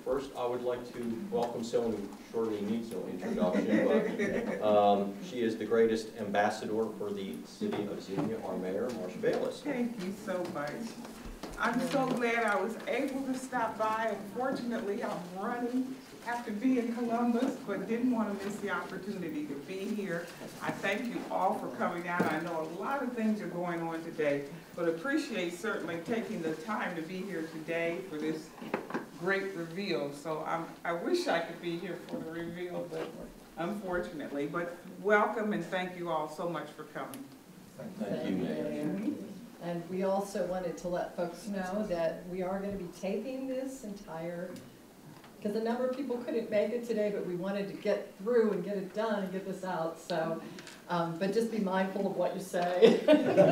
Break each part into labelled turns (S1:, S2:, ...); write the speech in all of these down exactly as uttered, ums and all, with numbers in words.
S1: First, I would like to welcome someone who surely needs no introduction, but um, she is the greatest ambassador for the city of Xenia, our mayor, Marcia Bayless.
S2: Thank you so much. I'm so glad I was able to stop by. Unfortunately, I'm running, have to be in Columbus, but didn't want to miss the opportunity to be here. I thank you all for coming out. I know a lot of things are going on today, but appreciate certainly taking the time to be here today for this great reveal. So I'm, I wish I could be here for the reveal, but unfortunately. But welcome and thank you all so much for coming.
S1: Thank you, Mayor.
S3: And we also wanted to let folks know that we are going to be taping this entire, because a number of people couldn't make it today, but we wanted to get through and get it done and get this out. So, um, but just be mindful of what you say.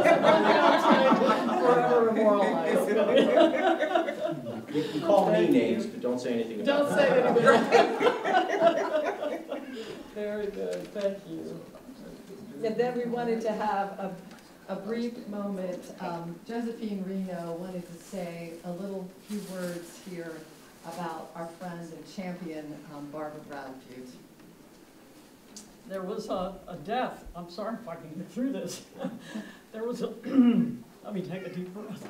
S3: Forever immoralized.
S1: You can call me names, but don't say anything about
S3: Don't
S1: that.
S3: say anything. Very good, thank you. And then we wanted to have a, a brief moment. Um, Josephine Reno wanted to say a little few words here about our friend and champion, um, Barbara Bradford.
S4: There was a, a death. I'm sorry if I can get through this. There was a, let me take a deep breath.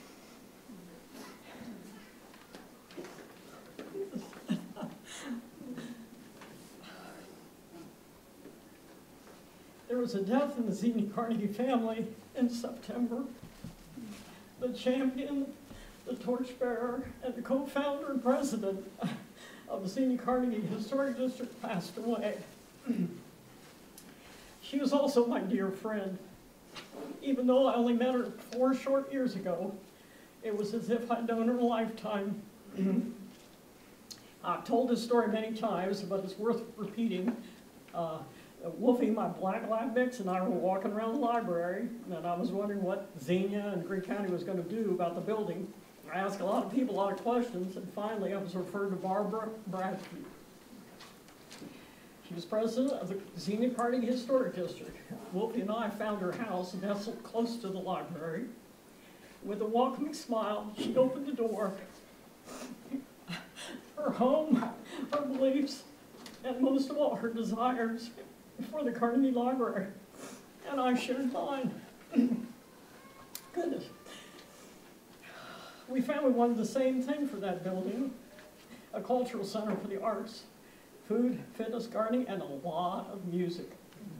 S4: There was a death in the Xenia Carnegie family in September. The champion, the torchbearer, and the co-founder and president of the Xenia Carnegie Historic District passed away. She was also my dear friend. Even though I only met her four short years ago, it was as if I'd known her a lifetime. I've told this story many times, but it's worth repeating. Uh, Wolfie, my black lab mix, and I were walking around the library, and I was wondering what Xenia and Greene County was going to do about the building. I asked a lot of people a lot of questions, and finally I was referred to Barbara Bradford. She was president of the Xenia Carnegie Historic District. Wolfie and I found her house nestled close to the library. With a welcoming smile, she opened the door. Her home, her beliefs, and most of all, her desires for the Carnegie Library. And I shared mine. Goodness. We found we wanted the same thing for that building, a cultural center for the arts, food, fitness, gardening, and a lot of music.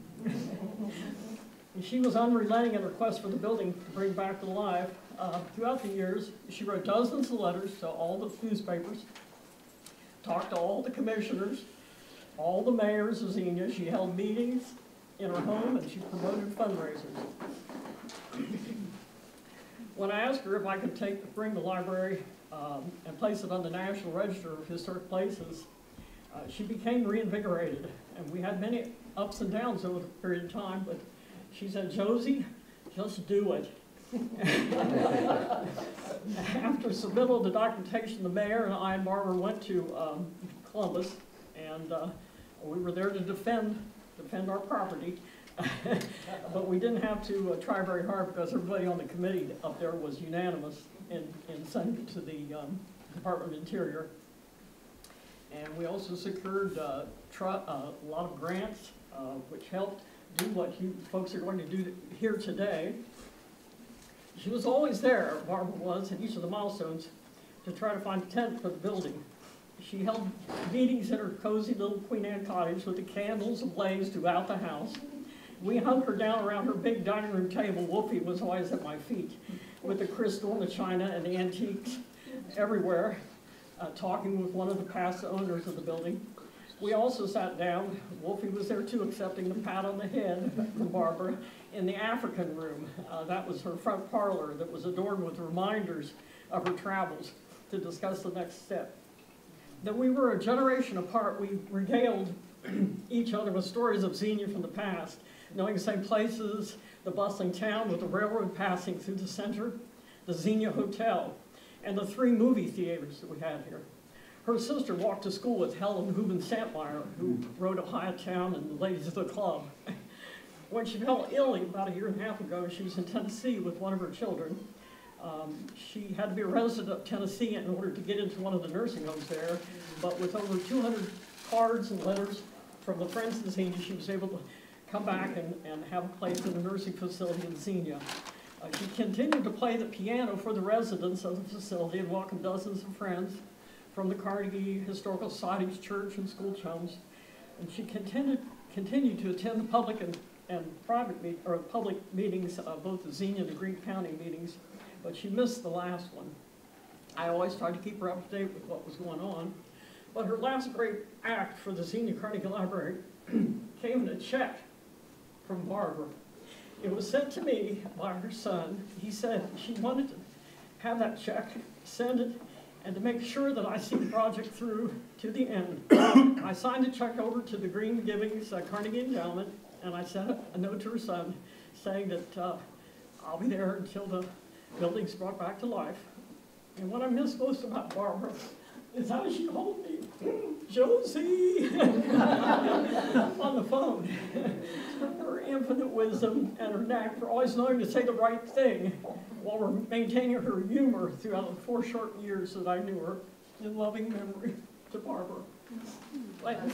S4: She was unrelenting in her quest for the building to bring back to life. Uh, throughout the years, she wrote dozens of letters to all the newspapers, talked to all the commissioners, all the mayors of Xenia. She held meetings in her home, and she promoted fundraisers. When I asked her if I could take, bring the library um, and place it on the National Register of Historic Places, uh, she became reinvigorated. And we had many ups and downs over the period of time, but she said, Josie, just do it. After submittal of the documentation, the mayor and I and Barbara went to um, Columbus, and uh, we were there to defend, defend our property. But we didn't have to uh, try very hard because everybody on the committee up there was unanimous in, in sending it to the um, Department of Interior. And we also secured uh, tr uh, a lot of grants, uh, which helped do what you folks are going to do here today. She was always there, Barbara was, in each of the milestones to try to find a tent for the building. She held meetings in her cozy little Queen Anne cottage with the candles ablaze throughout the house. We hunkered down around her big dining room table. Wolfie was always at my feet with the crystal and the china and the antiques everywhere, uh, talking with one of the past owners of the building. We also sat down, Wolfie was there too, accepting the pat on the head from Barbara, in the African room. Uh, that was her front parlor that was adorned with reminders of her travels to discuss the next step. That we were a generation apart, we regaled each other with stories of Xenia from the past, knowing the same places, the bustling town with the railroad passing through the center, the Xenia Hotel, and the three movie theaters that we had here. Her sister walked to school with Helen Hubin Santmeyer, who wrote Ohio Town and the Ladies of the Club. When she fell ill about a year and a half ago, she was in Tennessee with one of her children. Um, she had to be a resident of Tennessee in order to get into one of the nursing homes there, but with over two hundred cards and letters from the Friends of Xenia, she was able to come back and, and have a place in a nursing facility in Xenia. Uh, she continued to play the piano for the residents of the facility and welcomed dozens of friends from the Carnegie Historical Society's church and school chums. And she continued, continued to attend the public and, and private meet, or public meetings, uh, both the Xenia and the Greene County meetings, but she missed the last one. I always tried to keep her up to date with what was going on. But her last great act for the Xenia Carnegie Library came in a check from Barbara. It was sent to me by her son. He said she wanted to have that check, send it, and to make sure that I see the project through to the end. I signed the check over to the Green Givings uh, Carnegie Endowment, and I sent a note to her son saying that uh, I'll be there until the building's brought back to life. And what I miss most about Barbara is how she called me, Josie, on the phone. Her infinite wisdom and her knack for always knowing to say the right thing while we're maintaining her humor throughout the four short years that I knew her. In loving memory to Barbara. Thanks.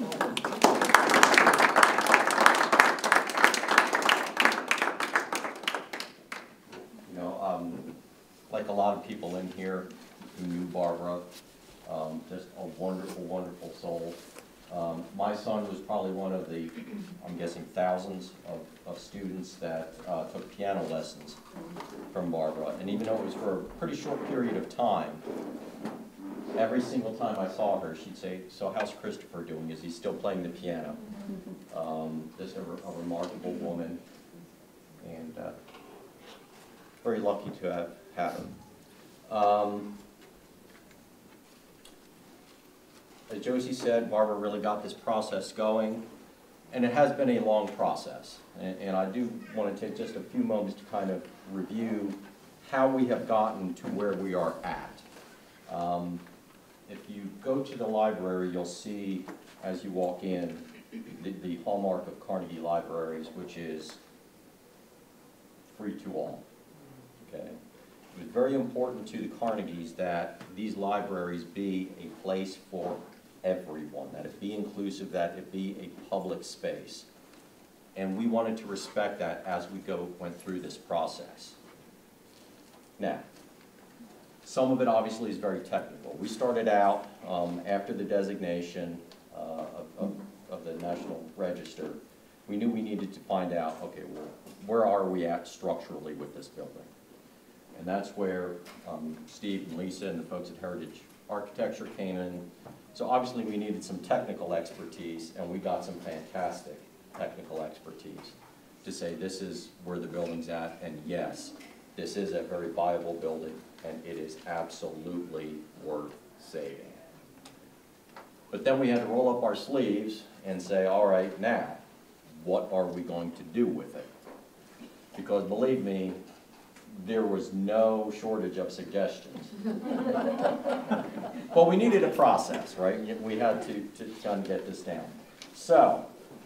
S1: You know, um, like a lot of people in here who knew Barbara, um, just a wonderful, wonderful soul. Um, my son was probably one of the, I'm guessing, thousands of, of students that uh, took piano lessons from Barbara. And even though it was for a pretty short period of time, every single time I saw her, she'd say, "So how's Christopher doing? Is he still playing the piano?" Um, just a, a remarkable woman, and uh, very lucky to have had her. Um, As Josie said, Barbara really got this process going, and it has been a long process. And, and I do want to take just a few moments to kind of review how we have gotten to where we are at. Um, if you go to the library, you'll see, as you walk in, the, the hallmark of Carnegie Libraries, which is free to all. Okay? It was very important to the Carnegies that these libraries be a place for everyone, that it be inclusive, that it be a public space. And we wanted to respect that as we go went through this process. Now, some of it obviously is very technical. We started out um, after the designation uh, of, of, of the National Register. We knew we needed to find out, okay, well, where are we at structurally with this building? And that's where um, Steve and Lisa and the folks at Heritage Architecture came in. So obviously we needed some technical expertise, and we got some fantastic technical expertise to say this is where the building's at, and yes, this is a very viable building, and it is absolutely worth saving. But then we had to roll up our sleeves and say, all right, now, what are we going to do with it? Because believe me, there was no shortage of suggestions. But we needed a process, right? We had to, to kind of get this down. So,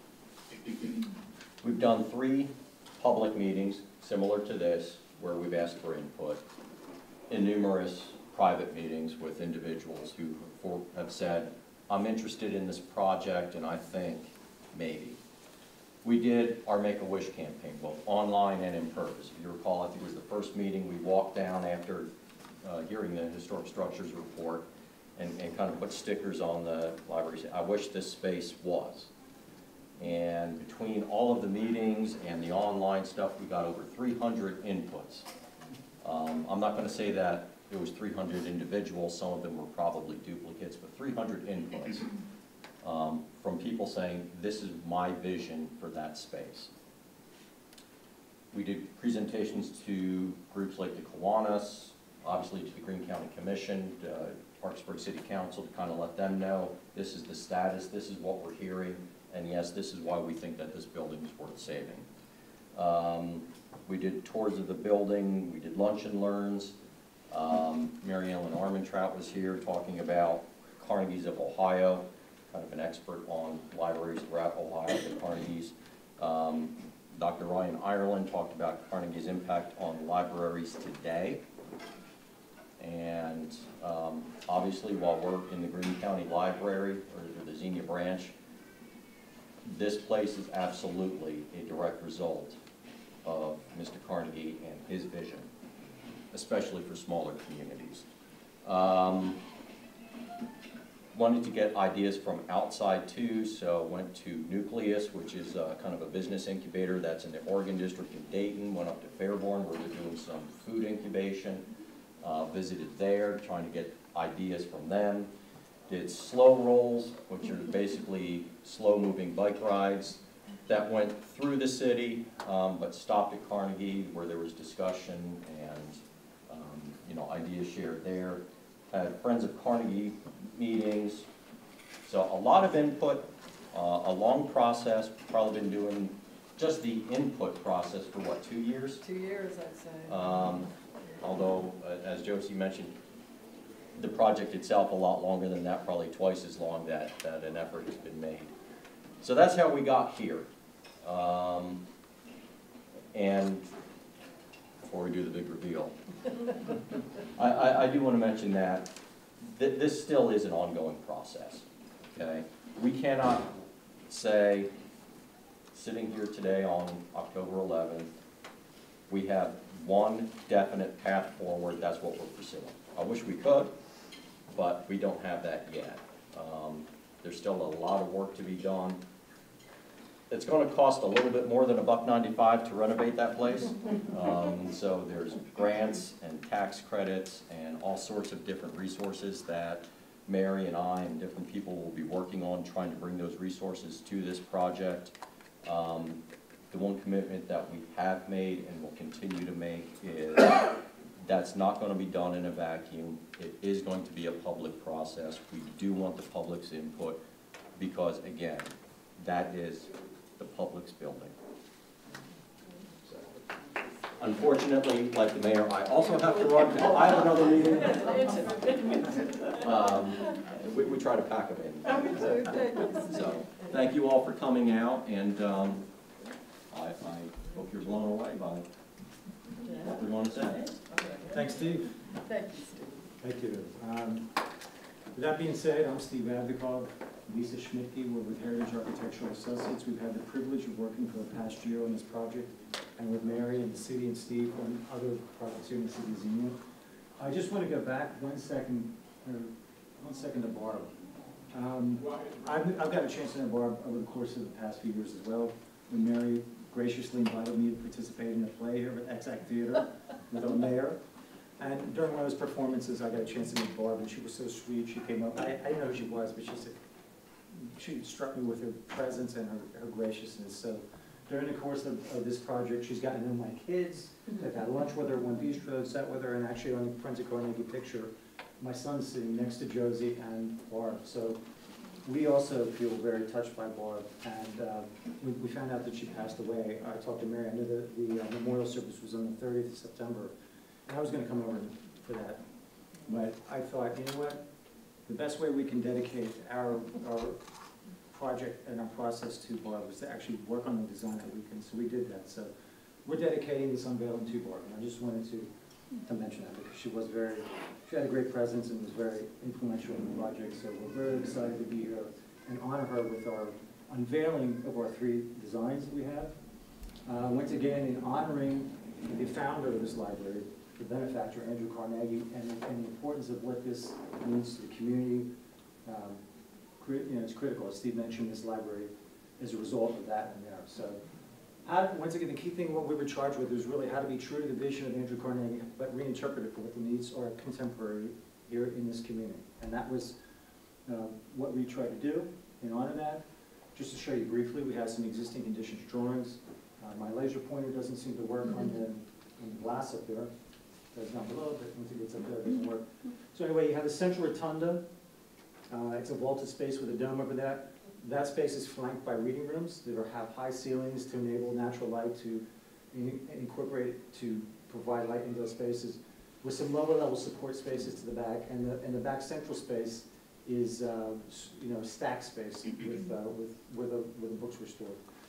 S1: we've done three public meetings similar to this where we've asked for input, and numerous private meetings with individuals who have said, I'm interested in this project and I think maybe. We did our Make-A-Wish campaign, both online and in person. If you recall, I think it was the first meeting we walked down after uh, hearing the Historic Structures report and, and kind of put stickers on the library. I wish this space was. And between all of the meetings and the online stuff, we got over three hundred inputs. Um, I'm not going to say that it was three hundred individuals. Some of them were probably duplicates, but three hundred inputs. Um, from people saying, this is my vision for that space. We did presentations to groups like the Kiwanis, obviously to the Greene County Commission, uh, Parkersburg City Council, to kind of let them know this is the status, this is what we're hearing, and yes, this is why we think that this building is worth saving. Um, we did tours of the building, we did lunch and learns. Um, Mary Ellen Armentrout was here talking about Carnegies of Ohio, kind of an expert on libraries throughout Ohio, the Carnegies. Um, Doctor Ryan Ireland talked about Carnegie's impact on libraries today. And um, obviously, while we're in the Greene County Library, or the Xenia branch, this place is absolutely a direct result of Mister Carnegie and his vision, especially for smaller communities. Um, wanted to get ideas from outside too, so went to Nucleus, which is uh, kind of a business incubator that's in the Oregon District in Dayton, went up to Fairborn where they're doing some food incubation, uh, visited there, trying to get ideas from them. Did slow rolls, which are basically slow-moving bike rides that went through the city, um, but stopped at Carnegie where there was discussion and um, you know, ideas shared there. Had Friends of Carnegie meetings, so a lot of input, uh, a long process. Probably been doing just the input process for what, two years?
S3: Two years, I'd say.
S1: Um, although, uh, as Josie mentioned, the project itself a lot longer than that, probably twice as long that, that an effort has been made. So that's how we got here. Um, and before we do the big reveal, I, I, I do want to mention that th this still is an ongoing process, okay? We cannot say, sitting here today on October eleventh, we have one definite path forward, that's what we're pursuing. I wish we could, but we don't have that yet. Um, there's still a lot of work to be done. It's going to cost a little bit more than a buck ninety-five to renovate that place. Um, so there's grants and tax credits and all sorts of different resources that Mary and I and different people will be working on, trying to bring those resources to this project. Um, the one commitment that we have made and will continue to make is that's not going to be done in a vacuum. It is going to be a public process. We do want the public's input because, again, that is the public's building. Unfortunately, like the mayor, I also have to run because I have another meeting. Um, we, we try to pack them in. So, thank you all for coming out, and um, I, I hope you're blown away by what we want to say.
S5: Thanks, Steve.
S3: Thank you, Steve.
S5: Thank you. Um, with that being said, I'm Steve Avdikov, Lisa Schmidtke. We're with Heritage Architectural Associates. We've had the privilege of working for the past year on this project, and with Mary and the city and Steve on other projects here in the city of Xenia. I just want to go back one second, or one second to Barb. Um, I've, I've got a chance to know Barb over the course of the past few years as well, when Mary graciously invited me to participate in a play here at X-Act Theater with our mayor. And during one of those performances, I got a chance to meet Barb, and she was so sweet. She came up. I, I didn't know who she was, but she said, she struck me with her presence and her, her graciousness. So during the course of, of this project, she's gotten to know my kids. I've had lunch with her, one bistro, sat with her, and actually on the Friends of Carnegie picture, my son's sitting next to Josie and Barb. So we also feel very touched by Barb, and uh, we, we found out that she passed away. I talked to Mary. I knew that the uh, memorial service was on the thirtieth of September, and I was going to come over for that. But I thought, you know what? The best way we can dedicate our, our project and our process to Barb was to actually work on the design that weekend, so we did that. So we're dedicating this unveiling to Barb, and I just wanted to, to mention that because she was very, she had a great presence and was very influential in the project, so we're very excited to be here and honor her with our unveiling of our three designs that we have. Uh, once again, in honoring the founder of this library, the benefactor, Andrew Carnegie, and, and the importance of what this means to the community. Um, you know, it's critical, as Steve mentioned, this library is a result of that and there. So, how, once again, the key thing what we were charged with was really how to be true to the vision of Andrew Carnegie, but reinterpret it for what the needs are contemporary here in this community. And that was uh, what we tried to do in honor of that. Just to show you briefly, we have some existing conditions drawings. Uh, my laser pointer doesn't seem to work on the, on the glass up there. It's down below, but once it gets up there, it doesn't work. So anyway, you have a central rotunda. Uh, it's a vaulted space with a dome over that. That space is flanked by reading rooms that are, have high ceilings to enable natural light to in, incorporate, to provide light into those spaces, with some lower level support spaces to the back. And the, and the back central space is uh, you know, stack space with, uh, with, where, the, where the books were stored.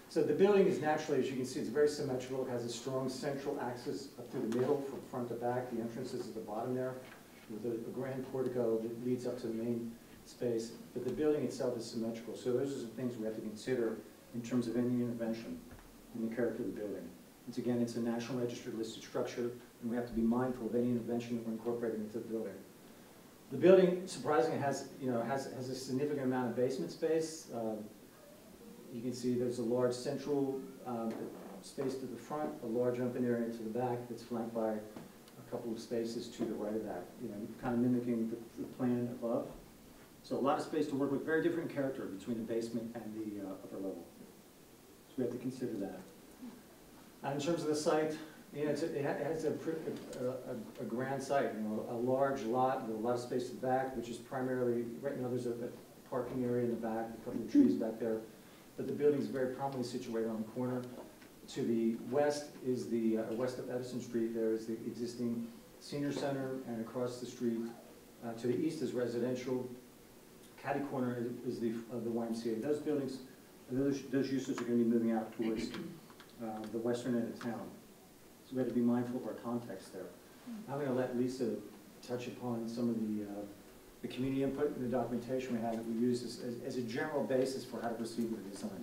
S5: So the building is naturally, as you can see, it's very symmetrical. It has a strong central axis up through the middle from front to back. The entrance is at the bottom there with a, a grand portico that leads up to the main space. But the building itself is symmetrical. So those are some things we have to consider in terms of any intervention in the character of the building. Once again, it's a National Register listed structure, and we have to be mindful of any intervention that we're incorporating into the building. The building, surprisingly, has, you know, has, has a significant amount of basement space. Uh, You can see there's a large central um, space to the front, a large open area to the back that's flanked by a couple of spaces to the right of that, you know, kind of mimicking the, the plan above. So a lot of space to work with, very different character between the basement and the uh, upper level. So we have to consider that. And in terms of the site, you know, it's a, it has a, a, a, a grand site, you know, a large lot with a lot of space to the back, which is primarily, right now there's a, a parking area in the back, a couple of trees back there. But the building is very prominently situated on the corner. To the west is the, uh, west of Edison Street, there is the existing senior center, and across the street, uh, to the east is residential. Catty corner is, is the, uh, the Y M C A. Those buildings, those, those uses are gonna be moving out towards, uh, the western end of town. So we have to be mindful of our context there. I'm gonna let Lisa touch upon some of the, uh, the community input and the documentation we have that we use as, as, as a general basis for how to proceed with the design.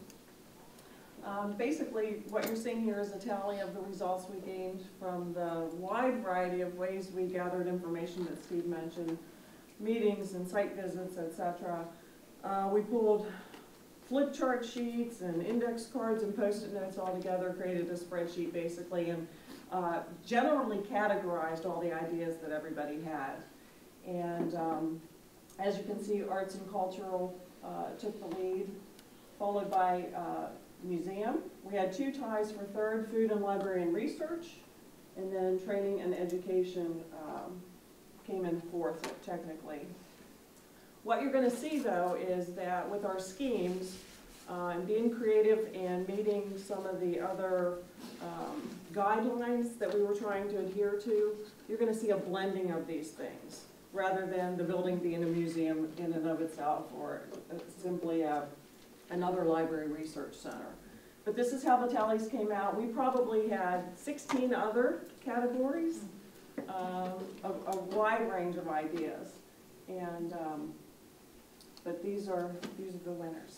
S6: Um, basically, what you're seeing here is a tally of the results we gained from the wide variety of ways we gathered information that Steve mentioned, meetings and site visits, et cetera. Uh, we pulled flip chart sheets and index cards and post-it notes all together, created a spreadsheet basically, and uh, generally categorized all the ideas that everybody had. And um, as you can see, arts and cultural uh, took the lead, followed by uh, museum. We had two ties for third, food and library and research, and then training and education um, came in fourth, technically. What you're going to see, though, is that with our schemes, uh, and being creative and meeting some of the other um, guidelines that we were trying to adhere to, you're going to see a blending of these things, rather than the building being a museum in and of itself, or simply a, another library research center. But this is how the tallies came out. We probably had sixteen other categories, um, a, a wide range of ideas. And, um, but these are, these are the winners.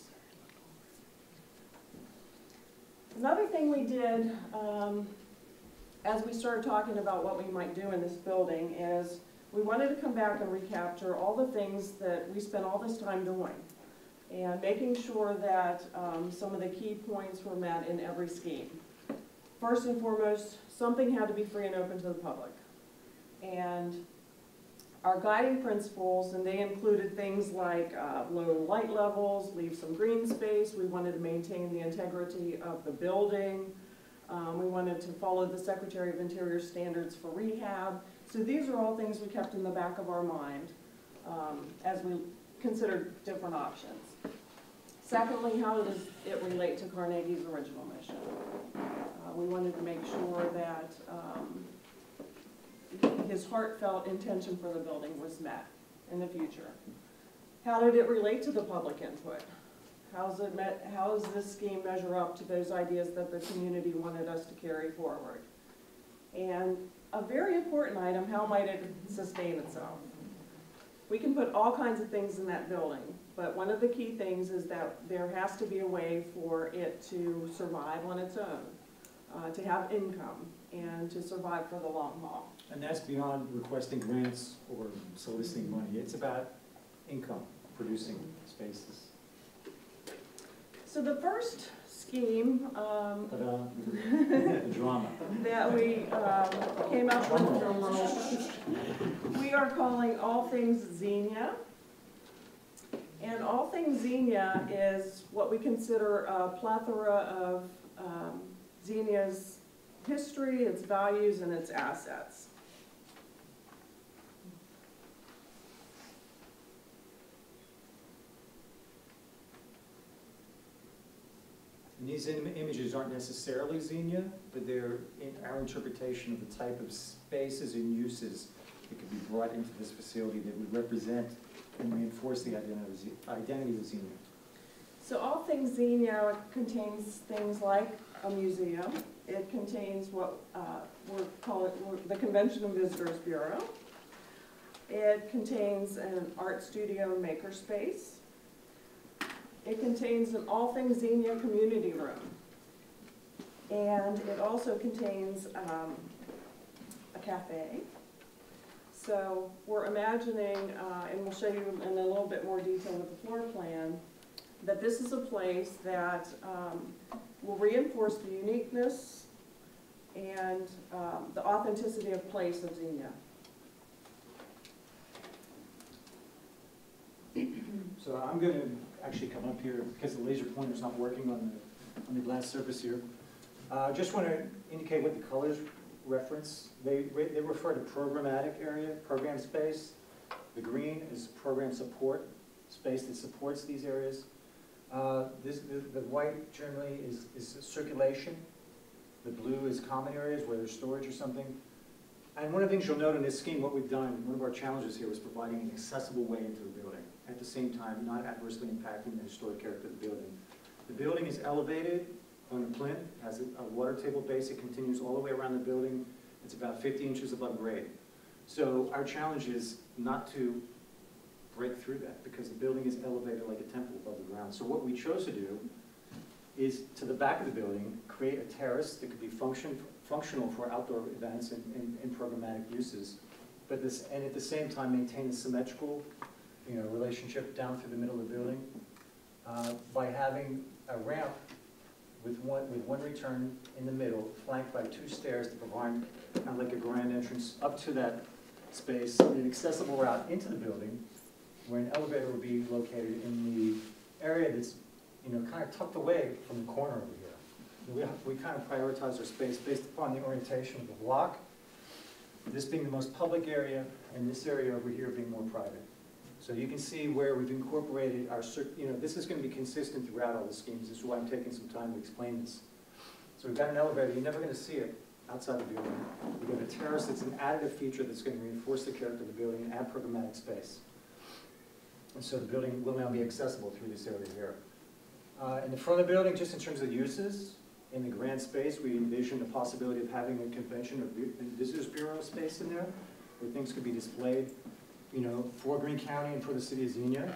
S6: Another thing we did, um, as we started talking about what we might do in this building, is we wanted to come back and recapture all the things that we spent all this time doing, and making sure that um, some of the key points were met in every scheme. First and foremost, something had to be free and open to the public. And our guiding principles, and they included things like uh, low light levels, leave some green space. We wanted to maintain the integrity of the building. Um, we wanted to follow the Secretary of Interior standards for rehab. So these are all things we kept in the back of our mind um, as we considered different options. Secondly, how does it relate to Carnegie's original mission? Uh, we wanted to make sure that um, his heartfelt intention for the building was met in the future. How did it relate to the public input? How's it met, how does this scheme measure up to those ideas that the community wanted us to carry forward? And a very important item, how might it sustain itself? We can put all kinds of things in that building, but one of the key things is that there has to be a way for it to survive on its own, uh, to have income, and to survive for the long haul.
S5: And that's beyond requesting grants or soliciting money. It's about income, producing spaces.
S6: So the first scheme um,
S5: Ta-da. The drama.
S6: that we um, came up with, we are calling All Things Xenia. And All Things Xenia is what we consider a plethora of um, Xenia's history, its values, and its assets.
S5: And these im images aren't necessarily Xenia, but they're in our interpretation of the type of spaces and uses that could be brought into this facility that would represent and reinforce the identity, identity of Xenia.
S6: So All Things Xenia contains things like a museum. It contains what uh, we're calling the Convention and Visitors Bureau. It contains an art studio and makerspace. It contains an All Things Xenia community room. And it also contains um, a cafe. So we're imagining, uh, and we'll show you in a little bit more detail with the floor plan, that this is a place that um, will reinforce the uniqueness and um, the authenticity of place of Xenia.
S5: So I'm going to actually come up here because the laser pointer's not working on the, on the glass surface here. I uh, just want to indicate what the colors reference. They, they refer to programmatic area, program space. The green is program support, space that supports these areas. Uh, this, the, the white generally is, is circulation. The blue is common areas where there's storage or something. And one of the things you'll note in this scheme, what we've done, one of our challenges here was providing an accessible way into the building, at the same time not adversely impacting the historic character of the building. The building is elevated on a plinth, has a, a water table base. It continues all the way around the building. It's about fifty inches above grade. So our challenge is not to break through that because the building is elevated like a temple above the ground. So what we chose to do is to the back of the building, create a terrace that could be function, functional for outdoor events and, and, and programmatic uses, but this, and at the same time maintain a symmetrical, you know, relationship down through the middle of the building uh, by having a ramp with one, with one return in the middle, flanked by two stairs to provide kind of like a grand entrance up to that space, an accessible route into the building, where an elevator would be located in the area that's, you know, kind of tucked away from the corner over here. We, have, we kind of prioritize our space based upon the orientation of the block, this being the most public area, and this area over here being more private. So you can see where we've incorporated our, you know, this is going to be consistent throughout all the schemes. This is why I'm taking some time to explain this. So we've got an elevator. You're never going to see it outside the building. We've got a terrace that's an additive feature that's going to reinforce the character of the building and add programmatic space. And so the building will now be accessible through this area here. Uh, in the front of the building, just in terms of uses, in the grand space, we envision the possibility of having a convention or visitors bureau space in there, where things could be displayed, you know, for Greene County and for the city of Xenia.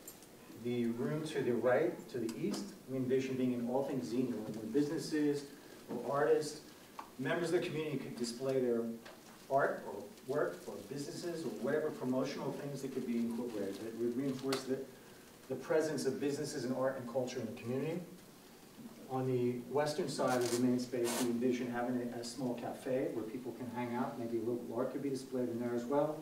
S5: The room to the right, to the east, we envision being in All Things Xenia, where businesses or artists, members of the community could display their art or work or businesses or whatever promotional things that could be incorporated. It would reinforce the, the presence of businesses and art and culture in the community. On the western side of the main space, we envision having a, a small cafe where people can hang out. Maybe local art could be displayed in there as well.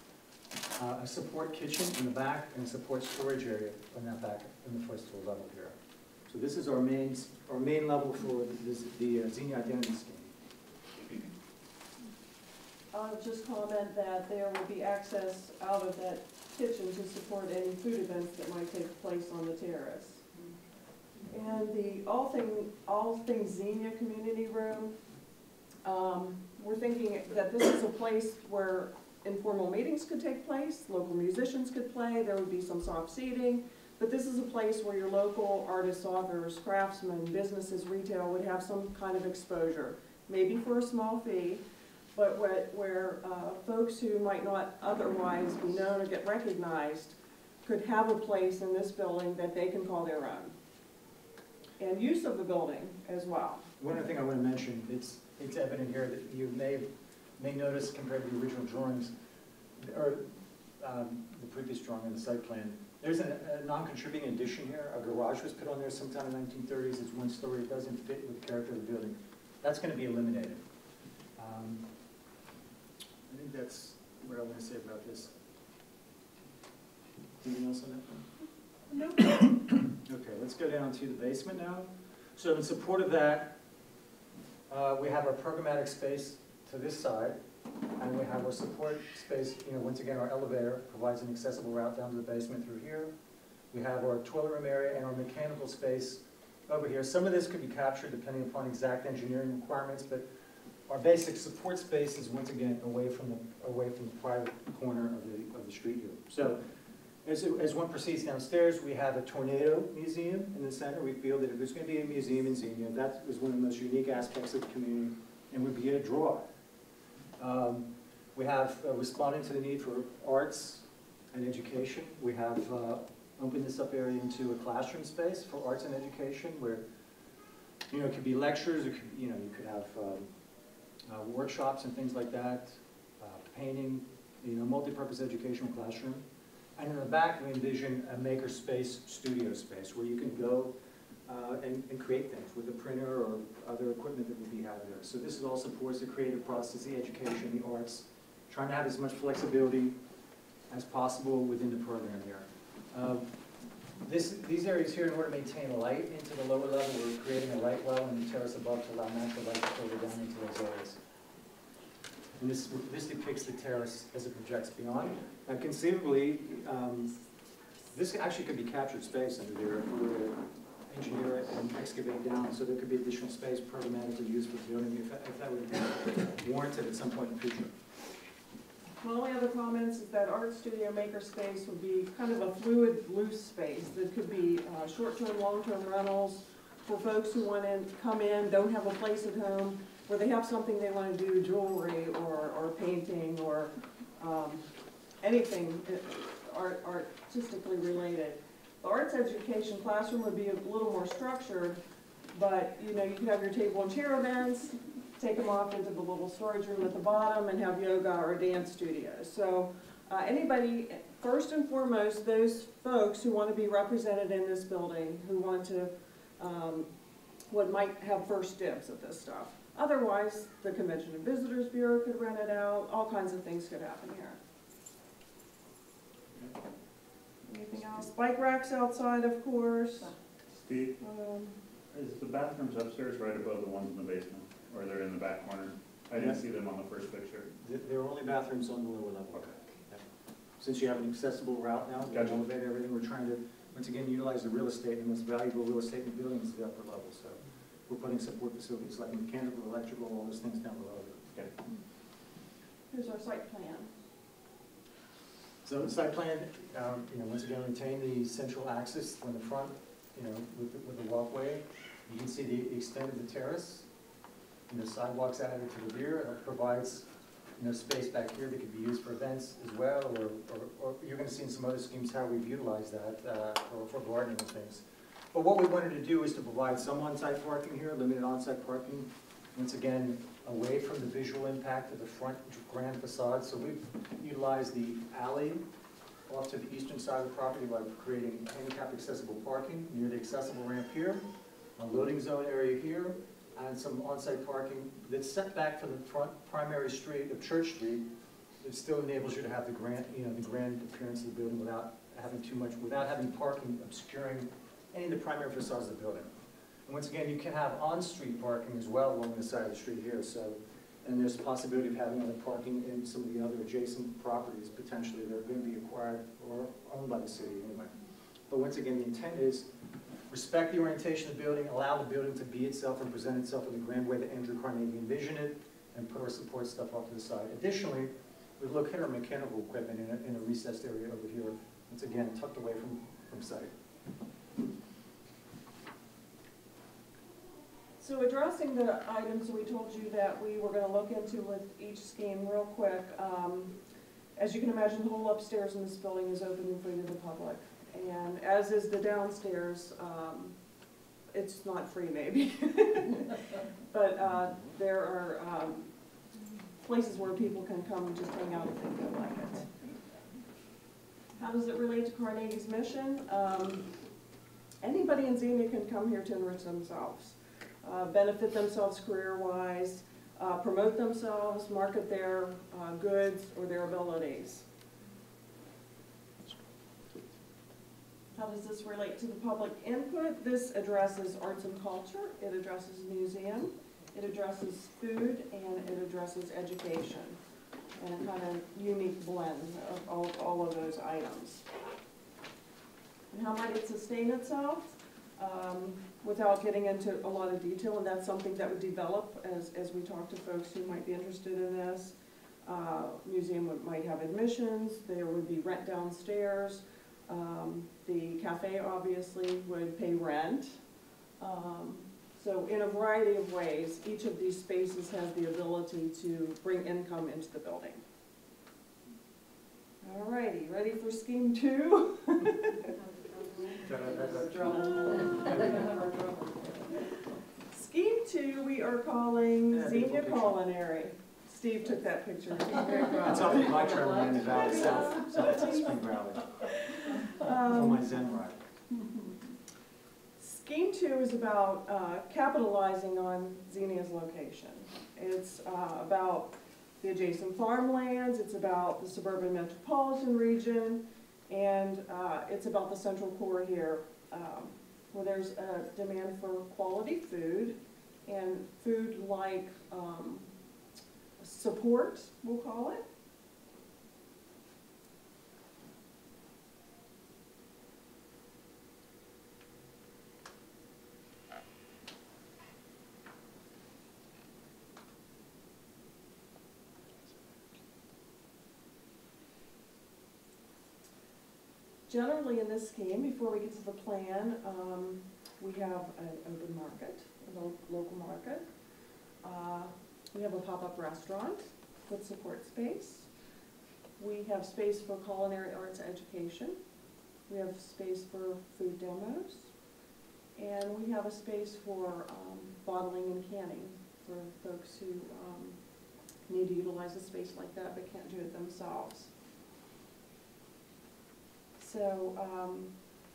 S5: Uh, a support kitchen in the back and a support storage area in that back, in the first floor level here. So this is our main, our main level for this, the uh, Xenia Identity Scheme.
S6: I'll just comment that there will be access out of that kitchen to support any food events that might take place on the terrace. And the All Thing, All Things Xenia community room, um, we're thinking that this is a place where informal meetings could take place, local musicians could play, there would be some soft seating, but this is a place where your local artists, authors, craftsmen, businesses, retail would have some kind of exposure, maybe for a small fee, but where, where uh, folks who might not otherwise be known or get recognized could have a place in this building that they can call their own. And use of the building as well.
S5: One other thing I want to mention, it's, it's evident here that you may, may notice compared to the original drawings, or um, the previous drawing in the site plan, there's a, a non-contributing addition here. A garage was put on there sometime in the nineteen thirties. It's one story. It doesn't fit with the character of the building. That's going to be eliminated. Um, I think that's what I want to say about this. Anything else on that one?
S6: No.
S5: Okay, let's go down to the basement now. So in support of that, uh, we have our programmatic space to this side, and we have our support space. You know, once again, our elevator provides an accessible route down to the basement through here. We have our toilet room area and our mechanical space over here. Some of this could be captured depending upon exact engineering requirements, but our basic support space is once again away from the away from the private corner of the of the street here. So As, as one proceeds downstairs, we have a tornado museum in the center. We feel that if there's going to be a museum in Xenia, that was one of the most unique aspects of the community and would be a draw. Um, we have uh, responding to the need for arts and education. We have uh, opened this up area into a classroom space for arts and education where, you know, it could be lectures, it could, you know, you could have um, uh, workshops and things like that, uh, painting, you know, multi-purpose educational classroom. And in the back, we envision a maker space, studio space, where you can go uh, and, and create things with a printer or other equipment that would be out there. So this is all supports the creative process, the education, the arts, trying to have as much flexibility as possible within the program here. Uh, this, these areas here, in order to maintain light into the lower level, we're creating a light well in the terrace above to allow natural light to filter down into those areas. And this, this depicts the terrace as it projects beyond. Now conceivably, um, this actually could be captured space under there if we were to engineer it and excavate down, so there could be additional space programmatically used for the building if that, if that would be warranted at some point in the future.
S6: My only other comments is that art studio maker space would be kind of a fluid, loose space that could be uh, short-term, long-term rentals for folks who want to come in, don't have a place at home, where they have something they want to do, jewelry or, or painting or um, anything art, artistically related. The arts education classroom would be a little more structured, but you know, you could have your table and chair events, take them off into the little storage room at the bottom and have yoga or dance studios. So uh, anybody, first and foremost, those folks who want to be represented in this building, who want to, um, what might have first dibs at this stuff. Otherwise, the Convention and Visitors Bureau could rent it out, all kinds of things could happen here. Anything else? Bike racks outside, of course.
S7: Steve,
S6: Um,
S7: is the bathrooms upstairs right above the ones in the basement, or they're in the back corner? I didn't see them on the first picture.
S5: There are only bathrooms on the lower level.
S7: Okay.
S5: Since you have an accessible route now, the
S7: Gotcha.
S5: elevator, everything, we're trying to, once again, utilize the real estate, and the most valuable real estate in the building is the upper level. So we're putting support facilities like mechanical, electrical, all those things down below.
S7: Okay.
S6: Here's our site plan.
S5: So the site plan, um, you know, once again, retain the central axis on the front, you know, with the, with the walkway. You can see the extent of the terrace, and the sidewalks added to the rear. It provides, you know, space back here that could be used for events as well, or, or, or you're going to see in some other schemes how we've utilized that uh, for, for gardening and things. But what we wanted to do is to provide some on-site parking here, limited on-site parking, once again, away from the visual impact of the front grand facade. So we've utilized the alley off to the eastern side of the property by creating handicap accessible parking near the accessible ramp here, a loading zone area here, and some on-site parking that's set back from the front primary street of Church Street. It still enables you to have the grand, you know, the grand appearance of the building without having too much, without having parking obscuring any of the primary facades of the building. And once again, you can have on-street parking as well along the side of the street here. So, and there's a possibility of having other parking in some of the other adjacent properties potentially that are going to be acquired or owned by the city anyway. But once again, the intent is respect the orientation of the building, allow the building to be itself and present itself in the grand way that Andrew Carnegie envisioned it, and put our support stuff off to the side. Additionally, we've located our mechanical equipment in a, in a recessed area over here, once again tucked away from, from sight.
S6: So addressing the items we told you that we were going to look into with each scheme real quick. Um, as you can imagine, the whole upstairs in this building is open and free to the public. And as is the downstairs, um, it's not free maybe. But uh, there are um, places where people can come and just hang out if they feel like it. How does it relate to Carnegie's mission? Um, anybody in Xenia can come here to enrich themselves. Uh, benefit themselves career-wise, uh, promote themselves, market their uh, goods or their abilities. How does this relate to the public input? This addresses arts and culture, it addresses museum, it addresses food, and it addresses education. And a kind of unique blend of all, all of those items. And how might it sustain itself? Um, without getting into a lot of detail, and that's something that would develop as, as we talk to folks who might be interested in this. Uh, museum would, might have admissions, there would be rent downstairs, Um, the cafe obviously would pay rent. Um, so in a variety of ways, each of these spaces has the ability to bring income into the building. All righty, ready for scheme two? Scheme two, we are calling
S5: Yeah,
S6: Xenia
S5: beautiful picture.
S6: Culinary. Steve took that picture. He's very proud
S5: It's
S6: of
S5: off
S6: it.
S5: of my trail in the valley south, south of Spring Valley, on my
S6: Um,
S5: Zen ride.
S6: Scheme two is about uh, capitalizing on Xenia's location. It's uh, about the adjacent farmlands, it's about the suburban metropolitan region, and uh, it's about the central core here, um, where there's a demand for quality food, and food like um, support, we'll call it. Generally in this scheme, before we get to the plan, um, we have an open market, a lo- local market. Uh, we have a pop-up restaurant with support space. We have space for culinary arts education. We have space for food demos. And we have a space for um, bottling and canning for folks who um, need to utilize a space like that but can't do it themselves. So, um,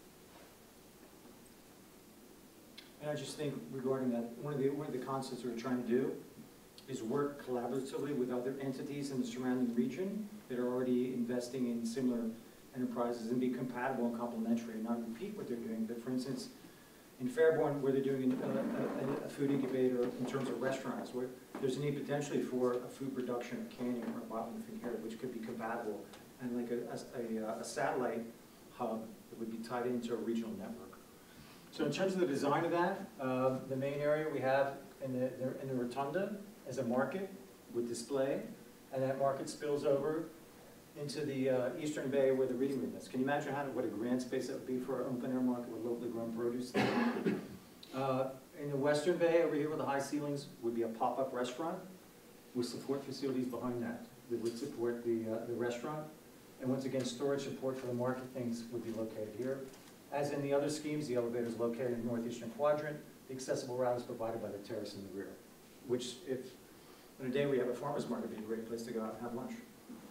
S5: And I just think regarding that, one of the, one of the concepts we're trying to do is work collaboratively with other entities in the surrounding region that are already investing in similar enterprises and be compatible and complementary and not repeat what they're doing. But for instance, in Fairborn, where they're doing a, a, a food incubator in terms of restaurants, where there's a need potentially for a food production or canning or bottling thing here, which could be compatible, and like a, a, a satellite hub that would be tied into a regional network. So in terms of the design of that, uh, the main area we have in the, in the rotunda is a market with display, and that market spills over into the uh, Eastern Bay where the reading room is. Can you imagine how, what a grand space that would be for an open air market with locally grown produce? uh, in the Western Bay, over here with the high ceilings, would be a pop-up restaurant with support facilities behind that that would support the, uh, the restaurant. And once again, storage support for the market things would be located here. As in the other schemes, the elevator is located in the northeastern quadrant. The accessible route is provided by the terrace in the rear, which if, on a day we have a farmer's market, would be a great place to go out and have lunch.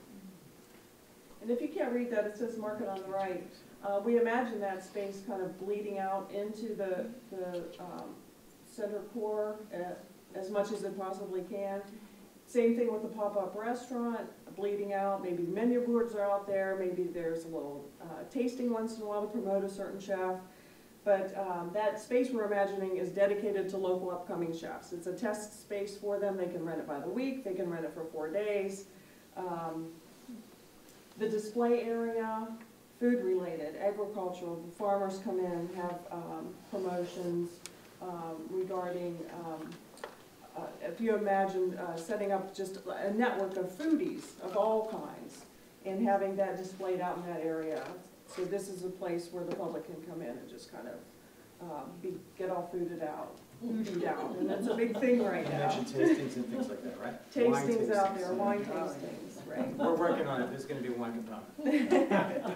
S6: and if you can't read that, it says market on the right. Uh, we imagine that space kind of bleeding out into the, the um, center core uh, as much as it possibly can. Same thing with the pop-up restaurant, bleeding out, maybe menu boards are out there, maybe there's a little uh, tasting once in a while to promote a certain chef. But um, that space we're imagining is dedicated to local upcoming chefs. It's a test space for them. They can rent it by the week, they can rent it for four days. Um, the display area, food related, agricultural, the farmers come in, have um, promotions um, regarding um, Uh, if you imagine uh, setting up just a network of foodies of all kinds and having that displayed out in that area. So this is a place where the public can come in and just kind of um, be, get all fooded out, foodied out. And that's a big thing right
S5: You
S6: now.
S5: mentioned tastings and things like that, right? Wine
S6: Tastings out there,
S5: yeah.
S6: wine tastings, right?
S5: We're working on it. There's going to be one component.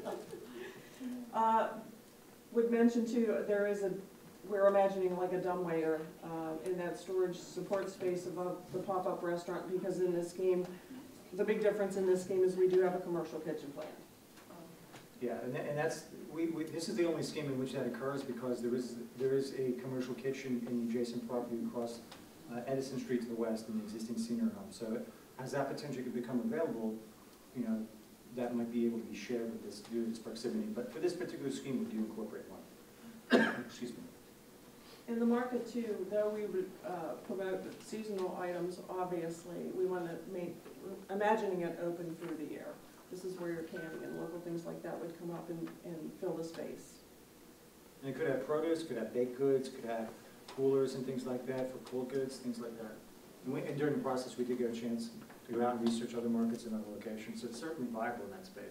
S6: Uh, Would mention too, there is a, we're imagining like a dumbwaiter uh, in that storage support space above the pop-up restaurant, because in this scheme, the big difference in this scheme is we do have a commercial kitchen plan.
S5: Yeah, and, tha- and that's, we, we, this is the only scheme in which that occurs because there is, there is a commercial kitchen in the adjacent property across uh, Edison Street to the west in the existing senior home. So as that potentially could become available, you know, that might be able to be shared with this, due to its proximity. But for this particular scheme, we do incorporate one. Excuse me.
S6: In the market too, though we would uh, promote seasonal items, obviously, we want to make, imagining it open through the year. This is where your canning and local things like that would come up and, and fill the space.
S5: And it could have produce, could have baked goods, could have coolers and things like that for cold goods, things like that. And, we, and during the process, we did get a chance to go out and research other markets in other locations. So it's certainly viable in that space.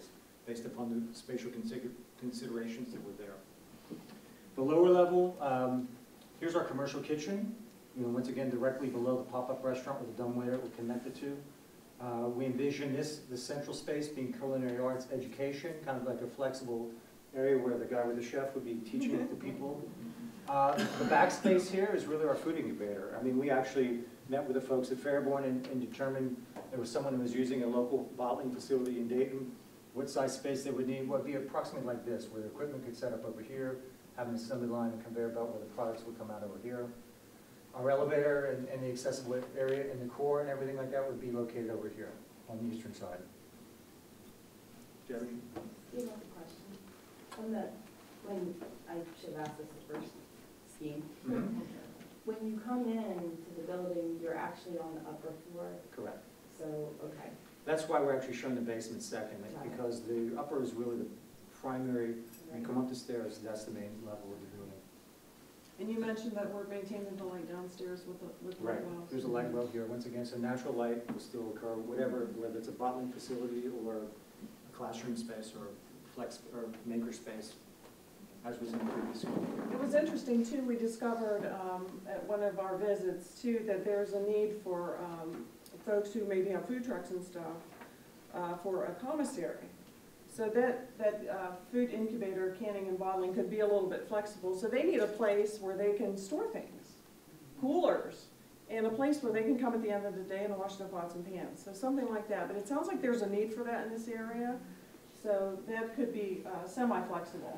S5: based upon the spatial consider- considerations that were there. The lower level, um, here's our commercial kitchen. You know, once again, directly below the pop-up restaurant with the dumbwaiter we're connected to. Uh, we envision this, the central space being culinary arts education, kind of like a flexible area where the guy with the chef would be teaching the people. Uh, the back space here is really our food incubator. I mean, we actually met with the folks at Fairborn and, and determined there was someone who was using a local bottling facility in Dayton, what size space they would need. Would be approximately like this, where the equipment could set up over here, have an assembly line and conveyor belt where the products would come out over here. Our elevator and, and the accessible area and the core and everything like that would be located over here on the eastern side. Jeremy?
S8: You have a question. On the, when, I should have asked this the first scheme.
S5: Mm-hmm.
S8: When you come in to the building, you're actually on the upper floor,
S5: Correct.
S8: so, okay.
S5: That's why we're actually showing the basement second,
S8: Got it.
S5: because the upper is really the primary, when you come up the stairs, that's the main level of the building.
S6: And you mentioned that we're maintaining the light downstairs with the, with the
S5: Right,
S6: light wells.
S5: there's a light well here, once again, so natural light will still occur, whatever, whether it's a bottling facility or a classroom space or flex, or maker space, as was in the previous one.
S6: It was interesting too, we discovered um, at one of our visits too, that there's a need for um, folks who maybe have food trucks and stuff, uh, for a commissary. So that, that uh, food incubator, canning and bottling could be a little bit flexible. So they need a place where they can store things, coolers, and a place where they can come at the end of the day and wash their pots and pans. So something like that. But it sounds like there's a need for that in this area. So that could be uh, semi-flexible.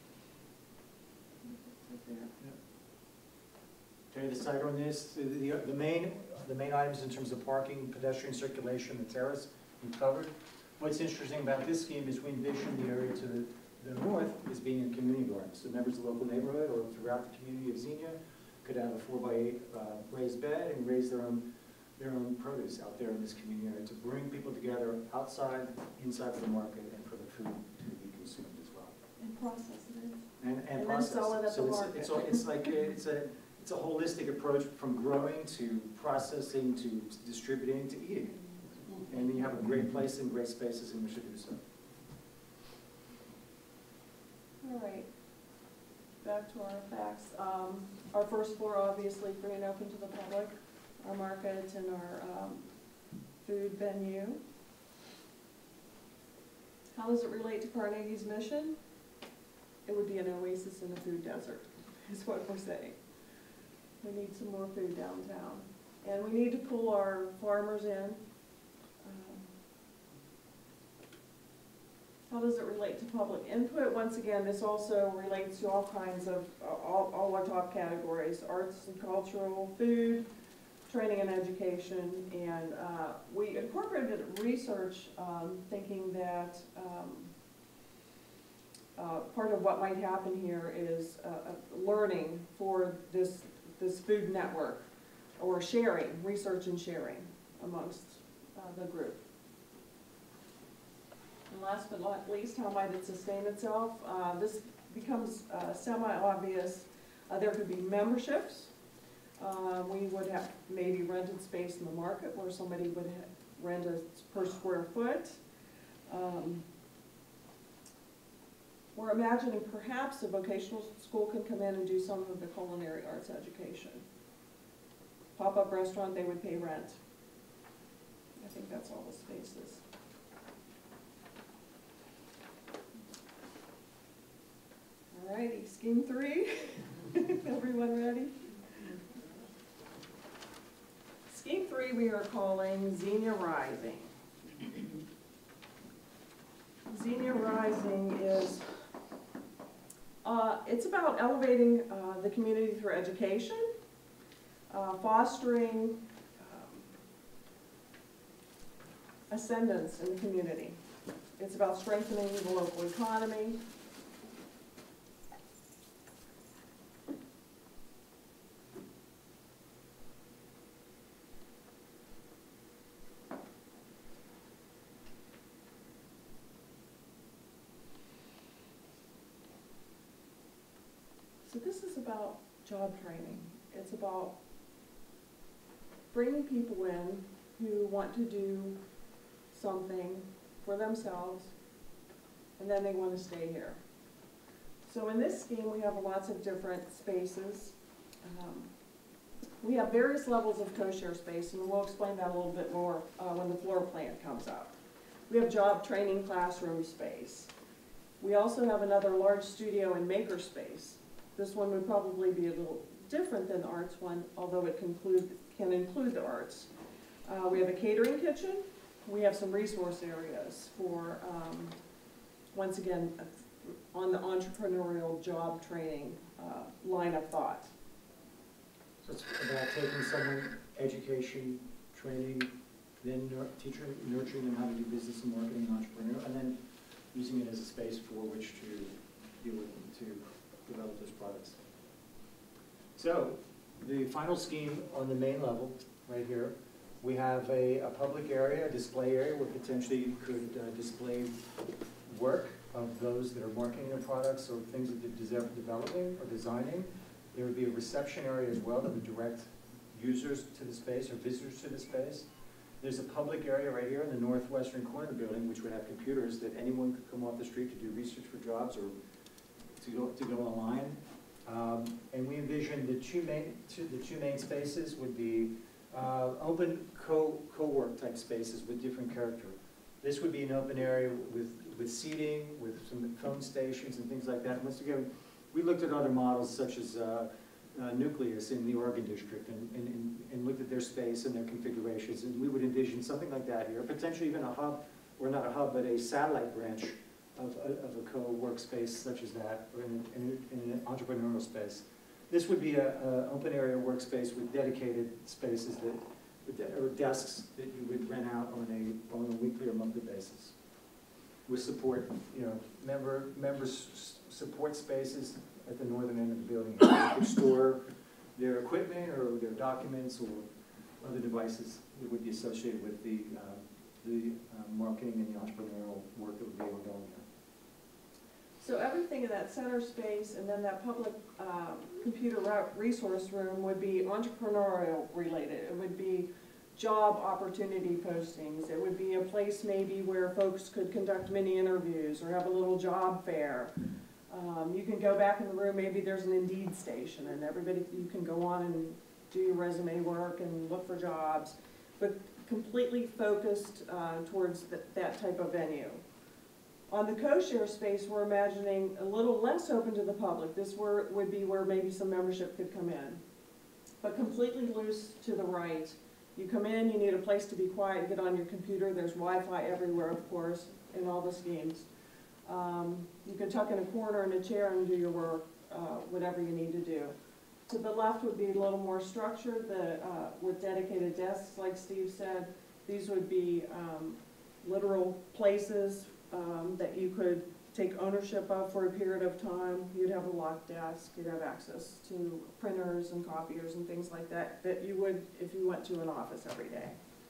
S5: Okay, the site on this, the, the, the main, the main items in terms of parking, pedestrian circulation, the terrace, we covered. What's interesting about this scheme is we envision the area to the, the north as being a community garden. So members of the local neighborhood or throughout the community of Xenia could have a four by eight uh, raised bed and raise their own, their own produce out there in this community area to bring people together outside, inside of the market, and for the food to be consumed as well.
S6: And process it.
S5: And, and
S6: And then
S5: process.
S6: sell it at
S5: So
S6: the
S5: it's-
S6: market.
S5: It's, all- it's like, a- it's a, it's a holistic approach from growing to processing to distributing to eating. And you have a great place and great spaces in which to do so.
S6: All right, back to our facts. Um, our first floor, obviously, free and open to the public, our market and our, um, food venue. How does it relate to Carnegie's mission? It would be an oasis in a food desert, is what we're saying. We need some more food downtown. And we need to pull our farmers in. How does it relate to public input? Once again, this also relates to all kinds of, uh, all, all our top categories, arts and cultural, food, training and education, and uh, we incorporated research um, thinking that um, uh, part of what might happen here is uh, uh, learning for this, this food network, or sharing, research and sharing amongst uh, the group. And last but not least, how might it sustain itself? Uh, this becomes uh, semi-obvious. Uh, there could be memberships. Uh, we would have maybe rented space in the market where somebody would ha rent a per square foot. Um, we're imagining perhaps a vocational school can come in and do some of the culinary arts education. Pop-up restaurant, they would pay rent. I think that's all the spaces. Alrighty, scheme three. Everyone ready? Scheme three we are calling Xenia Rising. Xenia Rising is, uh, it's about elevating uh, the community through education, uh, fostering um, ascendance in the community. It's about strengthening the local economy. So this is about job training. It's about bringing people in who want to do something for themselves and then they want to stay here. So in this scheme, we have lots of different spaces. Um, We have various levels of co-share space, and we'll explain that a little bit more uh, when the floor plan comes up. We have job training classroom space. We also have another large studio and maker space. This one would probably be a little different than the arts one, although it conclude, can include the arts. Uh, we have a catering kitchen. We have some resource areas for, um, once again, on the entrepreneurial job training uh, line of thought.
S5: So it's about taking someone, education, training, then nur- teacher, nurturing them how to do business and marketing and entrepreneur, and then using it as a space for which to deal with them, to develop those products. So, the final scheme on the main level, right here, we have a, a public area, a display area where potentially you could uh, display work of those that are marketing their products or things that they're developing or designing. There would be a reception area as well that would direct users to the space or visitors to the space. There's a public area right here in the northwestern corner of the building which would have computers that anyone could come off the street to do research for jobs or to go, to go online. Um, and we envision the two main, two, the two main spaces would be uh, open co, co-work type spaces with different character. This would be an open area with, with seating, with some phone stations and things like that. And once again, we looked at other models such as uh, uh, Nucleus in the Oregon District and, and, and looked at their space and their configurations. And we would envision something like that here, potentially even a hub, or not a hub, but a satellite branch of a, of a co-workspace such as that, or in, in, in an entrepreneurial space. This would be an open area workspace with dedicated spaces that, or desks that you would rent out on a, on a weekly or monthly basis. With support, you know, member, members support spaces at the northern end of the building. They could store their equipment or their documents or other devices that would be associated with the, uh, the uh, marketing and the entrepreneurial work that would be ongoing here.
S6: So everything in that center space and then that public um, computer resource room would be entrepreneurial related. It would be job opportunity postings. It would be a place maybe where folks could conduct mini interviews or have a little job fair. Um, you can go back in the room, maybe there's an Indeed station and everybody, you can go on and do your resume work and look for jobs, but completely focused uh, towards th that type of venue. On the co-share space, we're imagining a little less open to the public. This were, would be where maybe some membership could come in, but completely loose to the right. You come in, you need a place to be quiet, get on your computer. There's Wi-Fi everywhere, of course, in all the schemes. Um, you can tuck in a corner in a chair and do your work, uh, whatever you need to do. To the left would be a little more structured, the, uh, with dedicated desks, like Steve said. These would be um, literal places um, that you could take ownership of for a period of time. You'd have a locked desk, you'd have access to printers and copiers and things like that, that you would if you went to an office every day.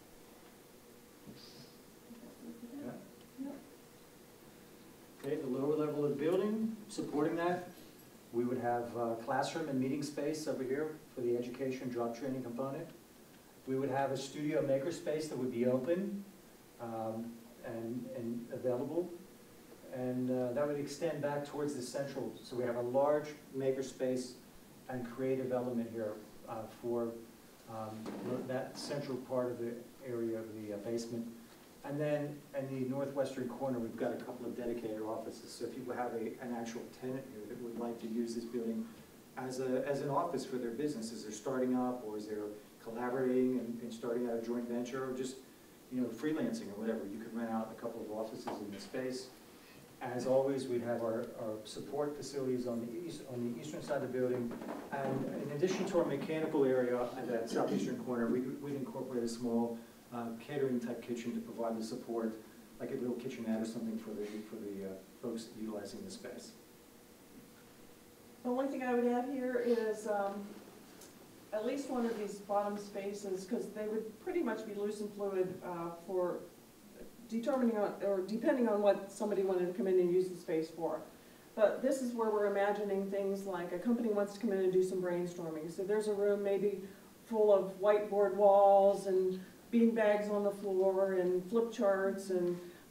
S5: Yeah. Yep. Okay, the lower level of the building, supporting that, we would have uh, classroom and meeting space over here for the education job training component. We would have a studio maker space that would be open um, and, and available. And uh, that would extend back towards the central. So we have a large maker space and creative element here uh, for um, that central part of the area of the uh, basement. And then in the northwestern corner, we've got a couple of dedicated offices. So if you have a, an actual tenant here that would like to use this building as, a, as an office for their business, as they're starting up or as they're collaborating and, and starting out a joint venture or just, you know, freelancing or whatever, you could rent out a couple of offices in this space. As always, we'd have our, our support facilities on the east, on the eastern side of the building. And in addition to our mechanical area at that southeastern corner, we'd, we'd incorporate a small uh, catering type kitchen to provide the support, like a little kitchenette or something for the, for the uh, folks utilizing the space.
S6: The only thing I would add here is um, at least one of these bottom spaces, because they would pretty much be loose and fluid uh, for determining on, or depending on what somebody wanted to come in and use the space for. But this is where we're imagining things like a company wants to come in and do some brainstorming. So there's a room maybe full of whiteboard walls and bean bags on the floor and flip charts and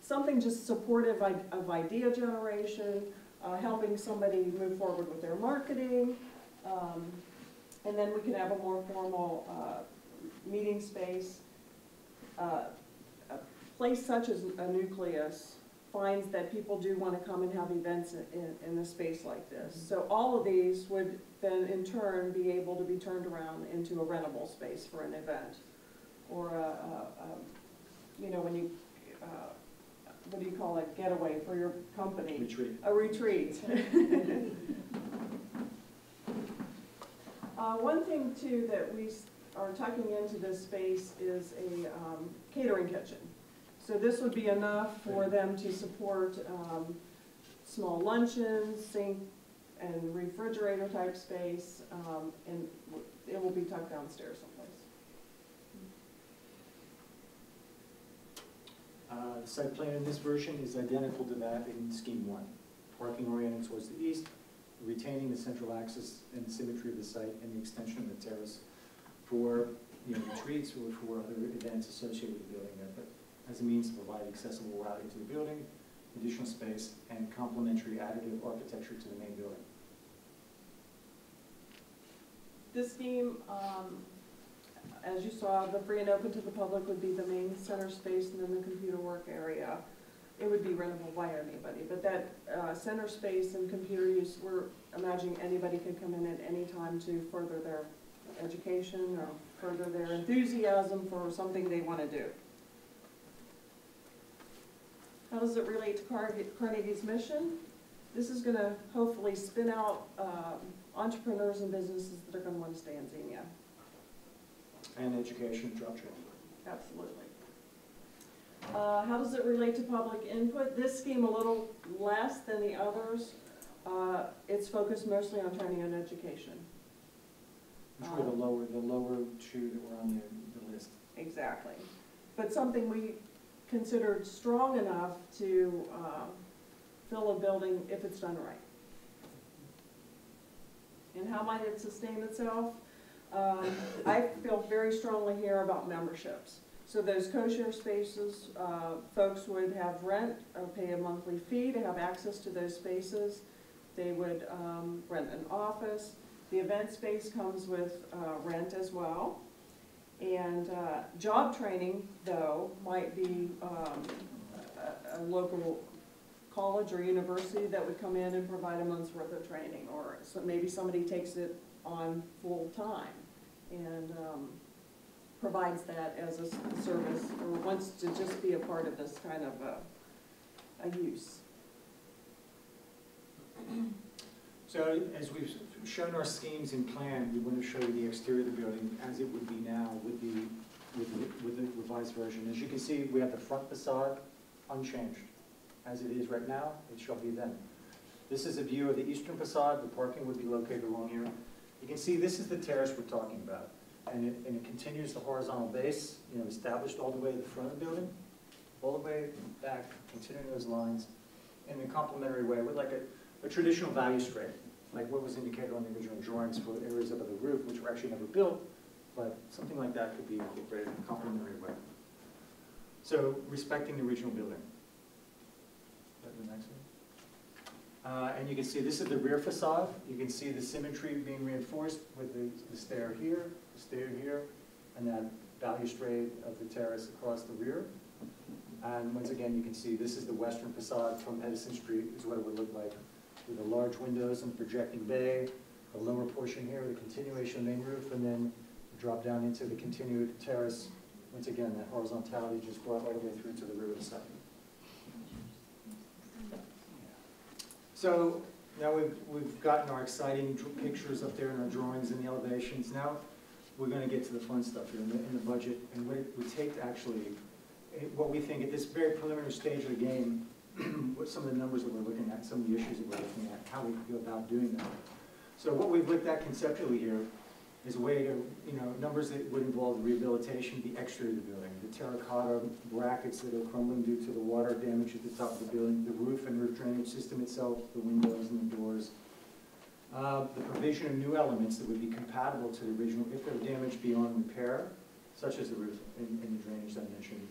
S6: something just supportive of of idea generation, uh, helping somebody move forward with their marketing. Um, and then we can have a more formal uh, meeting space. Uh, a place such as a Nucleus finds that people do want to come and have events in, in, in a space like this. So all of these would then in turn be able to be turned around into a rentable space for an event. Or a, a, a you know, when you, uh, what do you call it, getaway for your company?
S5: Retreat.
S6: A retreat. uh, one thing too that we are tucking into this space is a um, catering kitchen. So this would be enough for them to support um, small luncheons, sink and refrigerator type space, um, and it will be tucked downstairs someplace.
S5: Uh, the site plan in this version is identical to that in scheme one. Parking oriented towards the east, retaining the central axis and the symmetry of the site and the extension of the terrace for, you know, retreats or for other events associated with the building there, but as a means to provide accessible routing to the building, additional space, and complementary additive architecture to the main building.
S6: This scheme, um, as you saw, the free and open to the public would be the main center space, and then the computer work area. It would be rentable by anybody, but that uh, center space and computer use, we're imagining anybody could come in at any time to further their education or further their enthusiasm for something they want to do. How does it relate to Carnegie, Carnegie's mission? This is going to hopefully spin out um, entrepreneurs and businesses that are going to want to stay in Xenia.
S5: And education, job training.
S6: Absolutely. Uh, how does it relate to public input? This scheme a little less than the others. Uh, it's focused mostly on training and education.
S5: Which were the lower, the lower two that were on the, the list.
S6: Exactly. But something we considered strong enough to uh, fill a building if it's done right. And how might it sustain itself? Um, I feel very strongly here about memberships. So those co-share spaces, uh, folks would have rent or pay a monthly fee to have access to those spaces. They would um, rent an office. The event space comes with uh, rent as well. And uh, job training, though, might be um, a, a local college or university that would come in and provide a month's worth of training, or so maybe somebody takes it on full time and um, provides that as a service, or wants to just be a part of this kind of a, a use.
S5: So as we've shown our schemes in plan, we want to show you the exterior of the building as it would be now with the, with the, with the revised version. As you can see, we have the front facade unchanged. As it is right now, it shall be then. This is a view of the eastern facade. The parking would be located along here. You can see this is the terrace we're talking about. And it, and it continues the horizontal base, you know, established all the way to the front of the building, all the way back, continuing those lines in a complementary way with like a, a traditional balustrade, like what was indicated on the original drawings for areas of the roof, which were actually never built, but something like that could be incorporated in a complementary way. So respecting the original building. The next one. Uh, and you can see this is the rear facade. You can see the symmetry being reinforced with the, the stair here, the stair here, and that balustrade of the terrace across the rear. And once again, you can see this is the western facade from Edison Street is what it would look like, with the large windows and projecting bay, the lower portion here, the continuation of the main roof, and then drop down into the continued terrace. Once again, that horizontality just brought all the way through to the rear of the site. So now we've, we've gotten our exciting pictures up there in our drawings and the elevations. Now we're going to get to the fun stuff here in the, in the budget and what it would take to actually, what we think at this very preliminary stage of the game, what some of the numbers that we're looking at, some of the issues that we're looking at, how we go about doing that. So what we've looked at conceptually here is a way to, you know, numbers that would involve the rehabilitation, the exterior of the building, the terracotta brackets that are crumbling due to the water damage at the top of the building, the roof and roof drainage system itself, the windows and the doors, uh, the provision of new elements that would be compatible to the original if they're damaged beyond repair, such as the roof and, and the drainage I mentioned,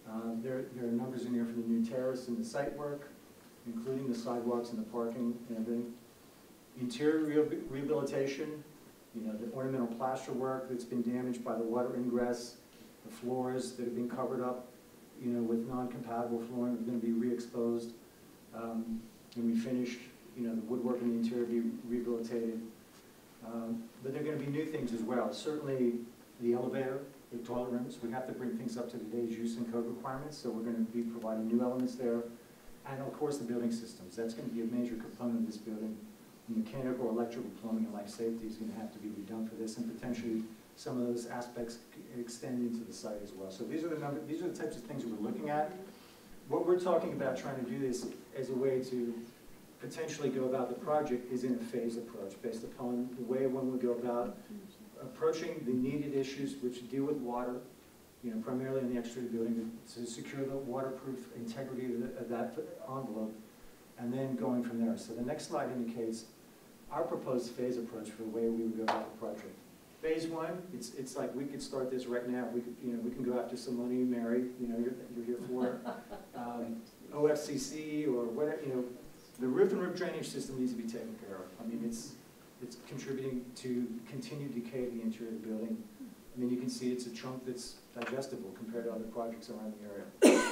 S5: Um, There, there are numbers in there for the new terrace and the site work, including the sidewalks and the parking and everything. Interior rehabil- rehabilitation, you know, the ornamental plaster work that's been damaged by the water ingress, the floors that have been covered up, you know, with non-compatible flooring are gonna be re-exposed. Um, and we finished, you know, the woodwork in the interior be rehabilitated. Um, but there are gonna be new things as well. Certainly the elevator, the toilet rooms, we have to bring things up to today's use and code requirements, so we're gonna be providing new elements there. And of course, the building systems, that's gonna be a major component of this building. Mechanical, electrical, plumbing, and life safety is gonna have to be redone for this, and potentially some of those aspects extend into the site as well. So these are the number, these are the types of things that we're looking at. What we're talking about trying to do this as a way to potentially go about the project is in a phased approach based upon the way one would go about approaching the needed issues which deal with water, you know, primarily in the exterior building to, to secure the waterproof integrity of, the, of that envelope, and then going from there. So the next slide indicates our proposed phase approach for the way we would go about the project. Phase one, it's, it's like we could start this right now. We could, you know, we can go after some money, Mary, you know, you're, you're here for um, O F C C or whatever, you know, the roof and roof drainage system needs to be taken care of. I mean, it's, it's contributing to continued decay of the interior of the building. I mean, you can see it's a chunk that's digestible compared to other projects around the area.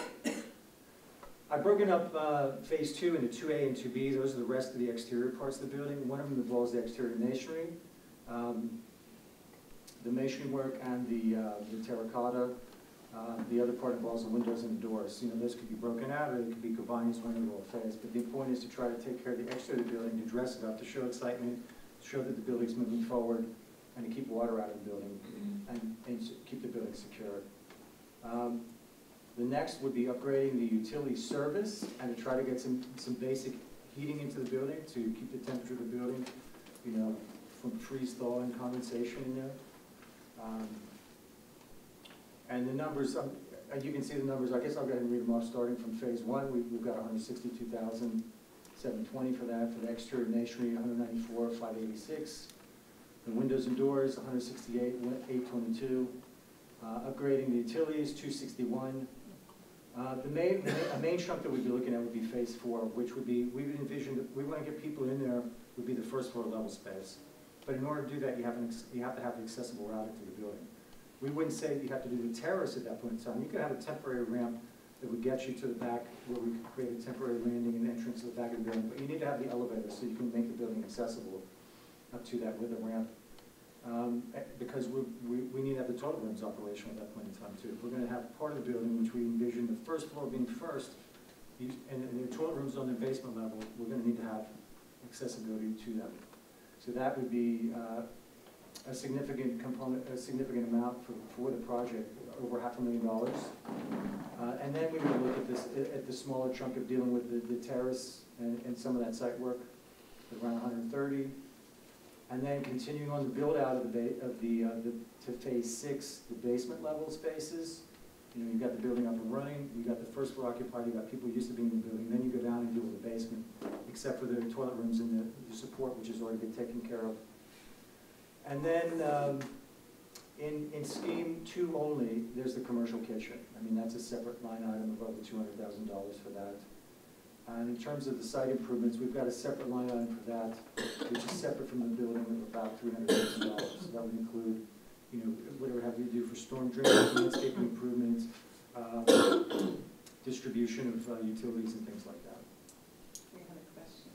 S5: I've broken up uh, phase two into two A and two B. Those are the rest of the exterior parts of the building. One of them involves the exterior masonry, um, the masonry work and the, uh, the terracotta. Uh, the other part involves the windows and the doors. You know, those could be broken out or they could be combined as one overall phase. But the point is to try to take care of the exterior of the building, to dress it up, to show excitement, to show that the building's moving forward, and to keep water out of the building and, and keep the building secure. Um, The next would be upgrading the utility service and to try to get some, some basic heating into the building to keep the temperature of the building, you know, from freeze thaw and condensation in there. Um, and the numbers, um, as you can see the numbers, I guess I'll go ahead and read them off. Starting from phase one, we've, we've got one hundred sixty-two thousand seven hundred twenty for that. For the exterior masonry, one hundred ninety-four thousand five hundred eighty-six. The windows and doors, one hundred sixty-eight thousand eight hundred twenty-two. Uh, upgrading the utilities, two hundred sixty-one. Uh, the main, a main chunk that we'd be looking at would be phase four, which would be, we would envision, that we want to get people in there, would be the first floor level space. But in order to do that, you have, an, you have to have an accessible route into the building. We wouldn't say that you have to do the terrace at that point in time. You could have a temporary ramp that would get you to the back where we could create a temporary landing and entrance to the back of the building. But you need to have the elevator so you can make the building accessible up to that with a ramp. Um, because we, we, we need to have the toilet rooms operational at that point in time too. If we're going to have part of the building, which we envision the first floor being first, and, and the toilet rooms on the basement level, we're going to need to have accessibility to them. So that would be uh, a significant component, a significant amount for, for the project, over half a million dollars. Uh, and then we would look at this, at the smaller chunk of dealing with the, the terrace and, and some of that site work, around one hundred thirty. And then continuing on the build out of the, ba of the, uh, the to phase six, the basement level spaces. You know, you've got the building up and running, you've got the first floor occupied, you've got people used to being in the building, then you go down and deal with the basement, except for the toilet rooms and the, the support, which has already been taken care of. And then um, in, in scheme two only, there's the commercial kitchen. I mean, that's a separate line item of over two hundred thousand dollars for that. And in terms of the site improvements, we've got a separate line item for that, which is separate from the building of about three hundred thousand dollars. So that would include, you know, whatever we have to do for storm drainage, landscaping improvements, uh, distribution of uh, utilities and things like that.
S2: We have a question.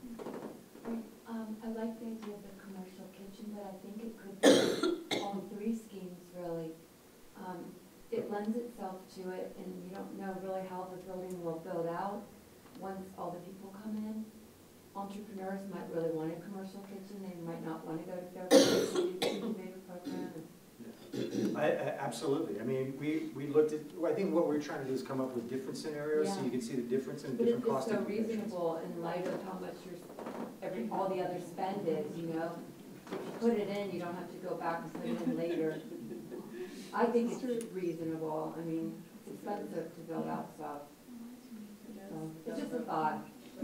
S9: Um, I like the idea of the commercial kitchen, but I think it could be all three schemes really. Um, it lends itself to it, and you don't know really how the building will build out once all the people come in. Entrepreneurs might really want a commercial kitchen, they might not want to go to Fairfield Incubator Program.
S5: I, I, absolutely. I mean, we, we looked at, well, I think what we're trying to do is come up with different scenarios so
S9: Yeah.
S5: you can see the difference and
S9: But
S5: different
S9: it's
S5: cost
S9: so
S5: implications.
S9: reasonable in light of how much your, every, all the other spend is, you know? If you put it in, you don't have to go back and put it in later. I think it's reasonable. I mean, it's expensive to build out stuff. So, it's just a thought.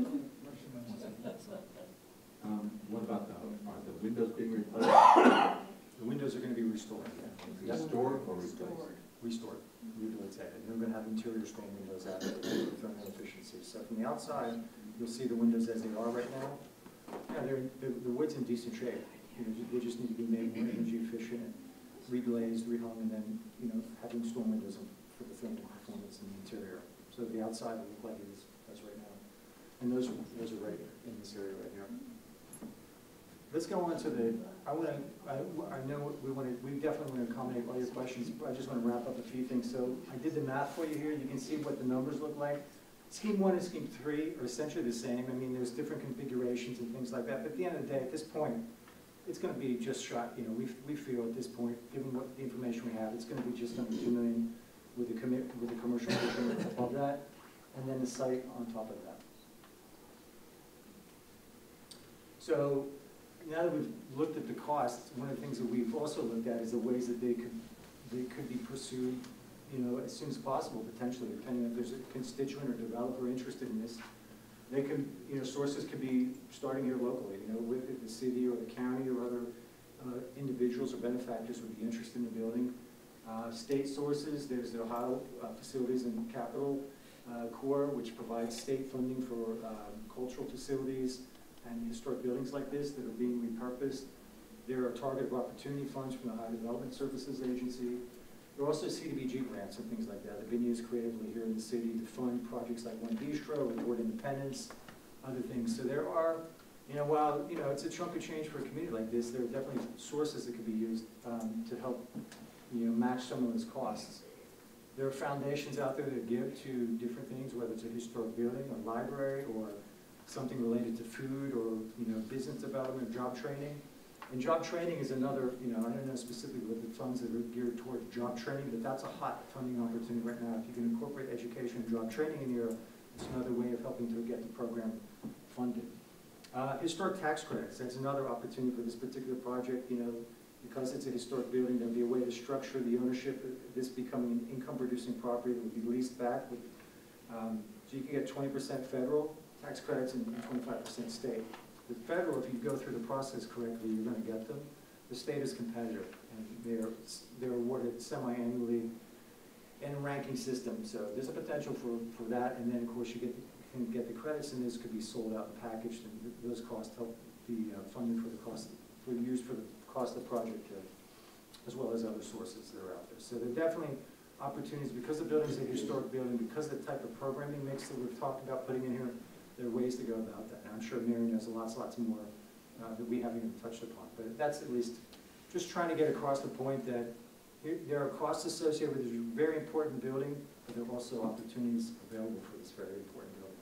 S10: Um, what about the, are the windows being replaced?
S5: The windows are going to be restored.
S10: Restored or replaced?
S5: restored, rehabilitated. They're gonna have interior screen windows out there for thermal efficiency. So from the outside, you'll see the windows as they are right now. Yeah, they're, the, the wood's in decent shape. You know, they just need to be made more energy efficient, reglazed, rehung, and then, you know, having storm windows for the thermal performance in the interior. So the outside will look like it is, does right now. And those, those are right in this area right here. Let's go on to the, I want to, I, I know we want to, we definitely want to accommodate all your questions, but I just want to wrap up a few things. So I did the math for you here. You can see what the numbers look like. Scheme one and scheme three are essentially the same. I mean, there's different configurations and things like that. But at the end of the day, at this point, it's going to be just shot, you know, we, we feel at this point, given what the information we have, it's going to be just under two million with the commit, with the commercial portion above that, and then the site on top of that. So now that we've looked at the costs, one of the things that we've also looked at is the ways that they could, they could be pursued, you know, as soon as possible, potentially, depending if there's a constituent or developer interested in this. They can, you know, sources could be starting here locally, you know, with the city or the county or other uh, individuals or benefactors would be interested in the building. Uh, state sources, there's the Ohio uh, Facilities and Capital uh, Corps, which provides state funding for um, cultural facilities and historic buildings like this that are being repurposed. There are targeted opportunity funds from the Ohio Development Services Agency. There are also C D B G grants and things like that that have been used creatively here in the city to fund projects like One Bistro, Reward Independence, other things. So there are, you know, while, you know, it's a chunk of change for a community like this, there are definitely sources that could be used um, to help, you know, match some of those costs. There are foundations out there that give to different things, whether it's a historic building, a library, or something related to food, or, you know, business development, or job training. And job training is another, you know, I don't know specifically what the funds that are geared toward job training, but that's a hot funding opportunity right now. If you can incorporate education and job training in here, it's another way of helping to get the program funded. Uh, historic tax credits, that's another opportunity for this particular project. You know, because it's a historic building, there'll be a way to structure the ownership of this becoming an income-producing property that would be leased back. With, um, so you can get twenty percent federal tax credits and twenty-five percent state. The federal, if you go through the process correctly, you're going to get them. The state is competitive, and they're, they're awarded semi-annually in a ranking system. So there's a potential for, for that, and then, of course, you get the, can get the credits, and this could be sold out and packaged, and th those costs help the uh, funding for the cost, for used for the cost of the project, uh, as well as other sources that are out there. So there are definitely opportunities, because the building is a historic building, because of the type of programming mix that we've talked about putting in here, there are ways to go about that. And I'm sure Mary knows lots, lots more uh, that we haven't even touched upon. But that's at least just trying to get across the point that here, there are costs associated with this very important building, but there are also opportunities available for this very important building.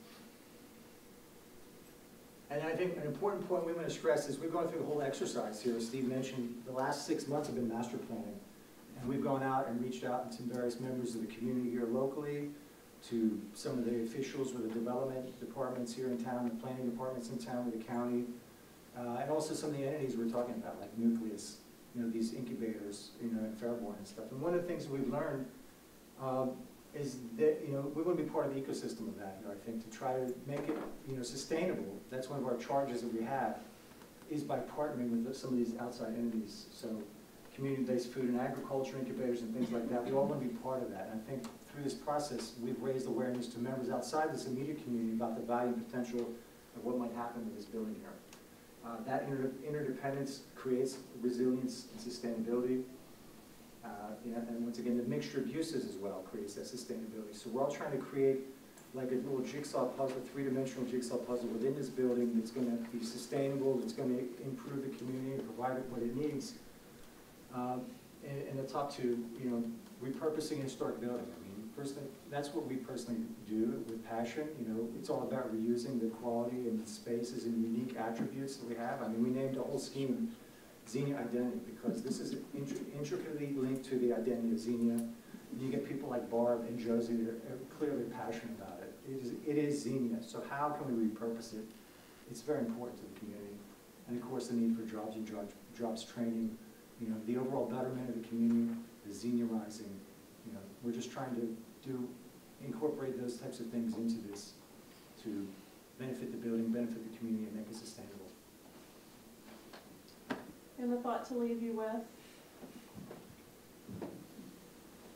S5: And I think an important point we want to stress is we've gone through the whole exercise here. As Steve mentioned, the last six months have been master planning. And we've gone out and reached out to various members of the community here locally, to some of the officials with the development departments here in town, the planning departments in town, with the county, uh, and also some of the entities we're talking about, like Nucleus, you know, these incubators, you know, in Fairborn and stuff. And one of the things that we've learned um, is that, you know, we want to be part of the ecosystem of that here, I think, to try to make it, you know, sustainable. That's one of our charges that we have, is by partnering with some of these outside entities. So community-based food and agriculture incubators and things like that, we all want to be part of that. And I think through this process, we've raised awareness to members outside this immediate community about the value and potential of what might happen with this building here. Uh, that inter interdependence creates resilience and sustainability. Uh, you know, and once again, the mixture of uses as well creates that sustainability. So we're all trying to create like a little jigsaw puzzle, three-dimensional jigsaw puzzle within this building that's going to be sustainable, that's going to improve the community and provide it what it needs. Um, and, and the top two, you know, repurposing a historic building. I mean, personally, that's what we personally do with passion. You know, it's all about reusing the quality and the spaces and unique attributes that we have. I mean, we named the whole scheme Xenia Identity because this is intricately linked to the identity of Xenia. You get people like Barb and Josie that are clearly passionate about it. It is, it is Xenia, so how can we repurpose it? It's very important to the community. And of course, the need for jobs and jobs, jobs training, you know, the overall betterment of the community, the Xenia rising. You know, we're just trying to do, incorporate those types of things into this to benefit the building, benefit the community, and make it sustainable.
S6: And the thought to leave you with?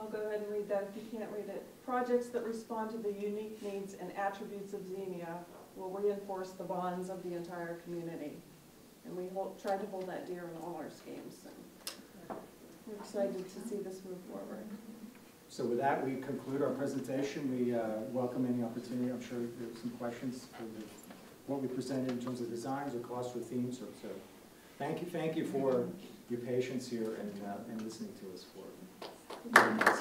S6: I'll go ahead and read that if you can't read it. Projects that respond to the unique needs and attributes of Xenia will reinforce the bonds of the entire community. And we hold, try to hold that dear in all our schemes. And we're excited to see this move forward.
S5: So with that, we conclude our presentation. We uh, welcome any opportunity. I'm sure there's some questions for the, what we presented in terms of designs or costs or themes. Or so. Thank you, thank you for your patience here and uh, and listening to us for. Very nice.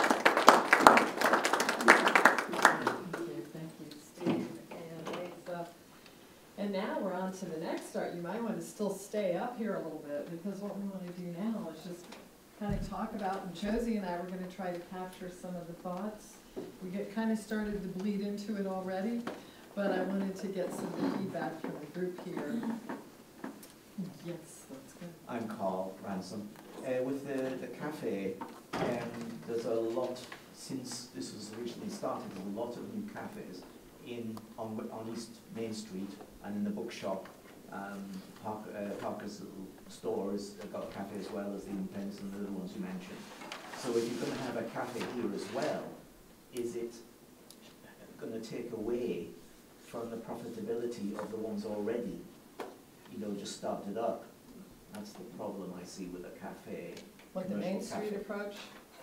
S3: Thank you, thank you, Steve. And Lisa. And now we're on to the next start. You might want to still stay up here a little bit, because what we want to do now is just kind of talk about, and Josie and I were going to try to capture some of the thoughts. We get kind of started to bleed into it already, but I wanted to get some feedback from the group here. Yes, that's good.
S11: I'm Carl Ransom. Uh, with the, the cafe, um, there's a lot, since this was originally started, there's a lot of new cafes in on, on East Main Street and in the bookshop. Um, Park, uh, Parker's little store has got a cafe as well as the Independence and the other ones you mentioned. So if you're going to have a cafe here as well, is it going to take away from the profitability of the ones already, you know, just started up? That's the problem I see with a cafe.
S3: What, the Main
S11: commercial
S3: Street
S11: cafe.
S3: approach?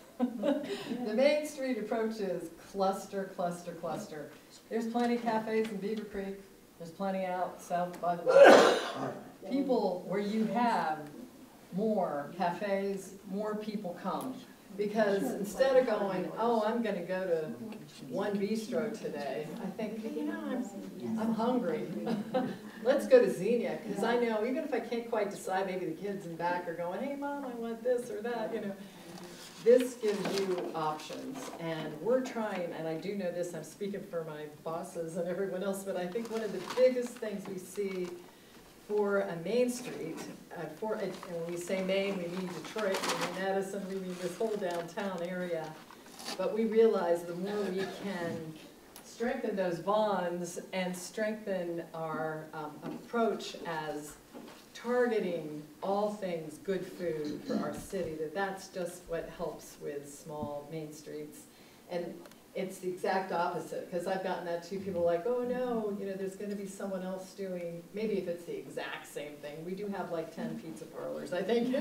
S3: The Main Street approach is cluster, cluster, cluster. There's plenty of cafes in Beaver Creek. There's plenty out south by the water. People, where you have more cafes, more people come. Because instead of going, oh, I'm gonna go to one bistro today, I think, you know, I'm, I'm hungry. Let's go to Xenia, because I know, even if I can't quite decide, maybe the kids in back are going, hey, Mom, I want this or that, you know. This gives you options, and we're trying, and I do know this, I'm speaking for my bosses and everyone else, but I think one of the biggest things we see for a Main Street, uh, for, and when we say Main, we mean Detroit, we mean Edison, we mean this whole downtown area, but we realize the more we can strengthen those bonds and strengthen our um, approach as targeting all things good food for our city, that that's just what helps with small main streets. And it's the exact opposite, because I've gotten that too. People are like, oh no, you know, there's going to be someone else doing, maybe if it's the exact same thing. We do have like ten pizza parlors, I think.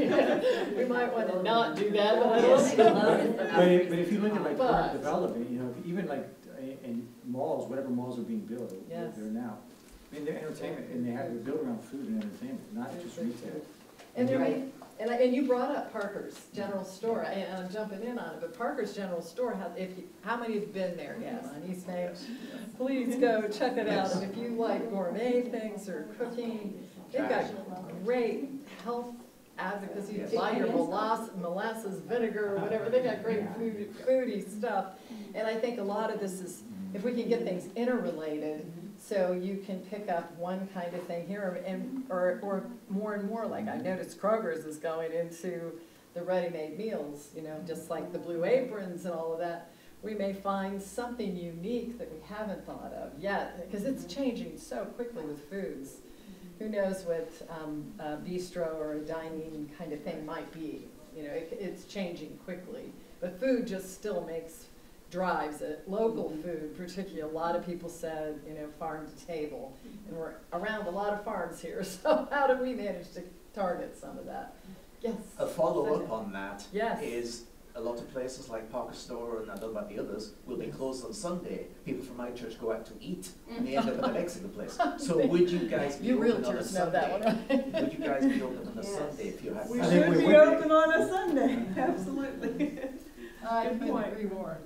S3: We might want to not do that, but I don't know.
S5: But if, but if you look at like
S3: But-
S5: current development, you know, even like in malls, whatever malls are being built,
S3: Yes.
S5: they're now. I mean, they're entertainment, and they have, they're built around food and entertainment, not just retail.
S3: And there, and I, and you brought up Parker's General Store, and I'm jumping in on it, but Parker's General Store, has, if you, how many have been there yet on East Main? Please go check it out, and if you like gourmet things or cooking, they've got great health advocacy, you buy your molasses, molasses vinegar or whatever, they got great food, foodie stuff. And I think a lot of this is, if we can get things interrelated, so you can pick up one kind of thing here, and or, or more and more, like I noticed Kroger's is going into the ready-made meals, you know, just like the Blue Aprons and all of that. We may find something unique that we haven't thought of yet, because it's changing so quickly with foods. Who knows what um, a bistro or a dining kind of thing might be. You know, it, it's changing quickly. But food just still makes drives it. Local food, particularly, a lot of people said, you know, farm to table. And we're around a lot of farms here, so how do we manage to target some of that? Yes?
S11: A follow-up on that
S3: Yes.
S11: is a lot of places like Parker Store, and I don't know about the others, will be closed on Sunday. People from my church go out to eat, and they end up in the Mexican place. So would you guys be
S3: You
S11: open on a
S3: realtors know that
S11: Sunday?
S3: one, right?
S11: Would you guys be open on a
S6: Yes.
S11: Sunday if you had?
S6: We
S5: I think
S6: should
S5: we
S6: be
S5: would be.
S6: open on a Sunday, absolutely.
S3: I
S6: Good
S3: couldn't
S6: point.
S3: agree more.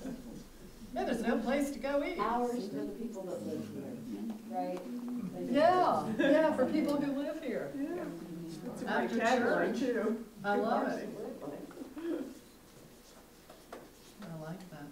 S3: Yeah, there's no place to go eat.
S8: Hours for the people that live here, right?
S3: Yeah, yeah, for people who live here.
S6: Yeah. It's a great
S3: After
S6: tagline
S3: church.
S6: too.
S3: I
S6: Good
S3: love it.
S6: marketing.
S3: I like that.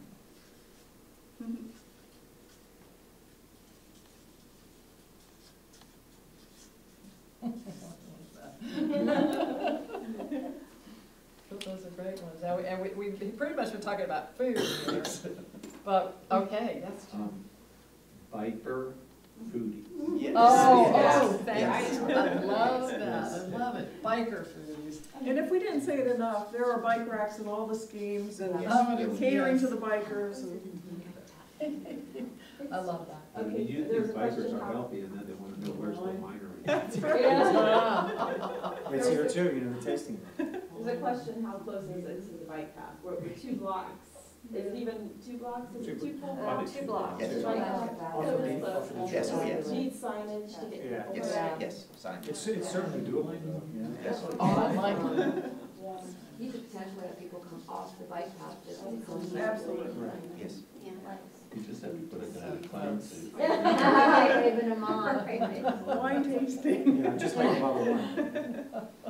S3: Those are great ones. And we, and we, we pretty much been talking about food here. But, okay, that's true.
S10: Um, Viper Foodie.
S11: Yes.
S3: Oh,
S11: Yes.
S3: oh, thank you. I love that. I love it. Biker foods.
S6: And if we didn't say it enough, there are bike racks in all the schemes and
S2: Yes.
S6: catering to
S3: Yes.
S6: the bikers and.
S3: I love that.
S10: But
S8: Okay,
S10: you
S8: there's
S10: think
S8: a
S10: bikers
S8: question
S10: are
S8: how-
S10: healthy and then they wanna know where's the winery.
S6: That's right.
S3: Yeah.
S5: It's here too, you know, the tasting.
S8: There's a question, how close is it to the bike path? We're, we're two blocks. Is it even two blocks? Is it two full
S9: Uh,
S8: blocks?
S9: two blocks.
S11: Yes.
S8: Bike
S9: Right
S8: path.
S9: off the bat.
S8: So
S5: Off of
S8: it's
S5: the-
S8: close.
S5: off of the
S11: Yes, oh, yes.
S8: Need signage to get
S5: Yeah.
S8: people
S11: Yes,
S8: there.
S11: yes, sign.
S5: It's, it's certainly doable, yeah.
S11: Yes.
S3: Oh, I like it.
S9: You could potentially have people come off the bike path just to come.
S6: Absolutely.
S11: Yes.
S10: You just have to put it down in clown suit.
S9: Waving them on.
S6: Wine tasting.
S5: Yeah, just like a bottle of wine.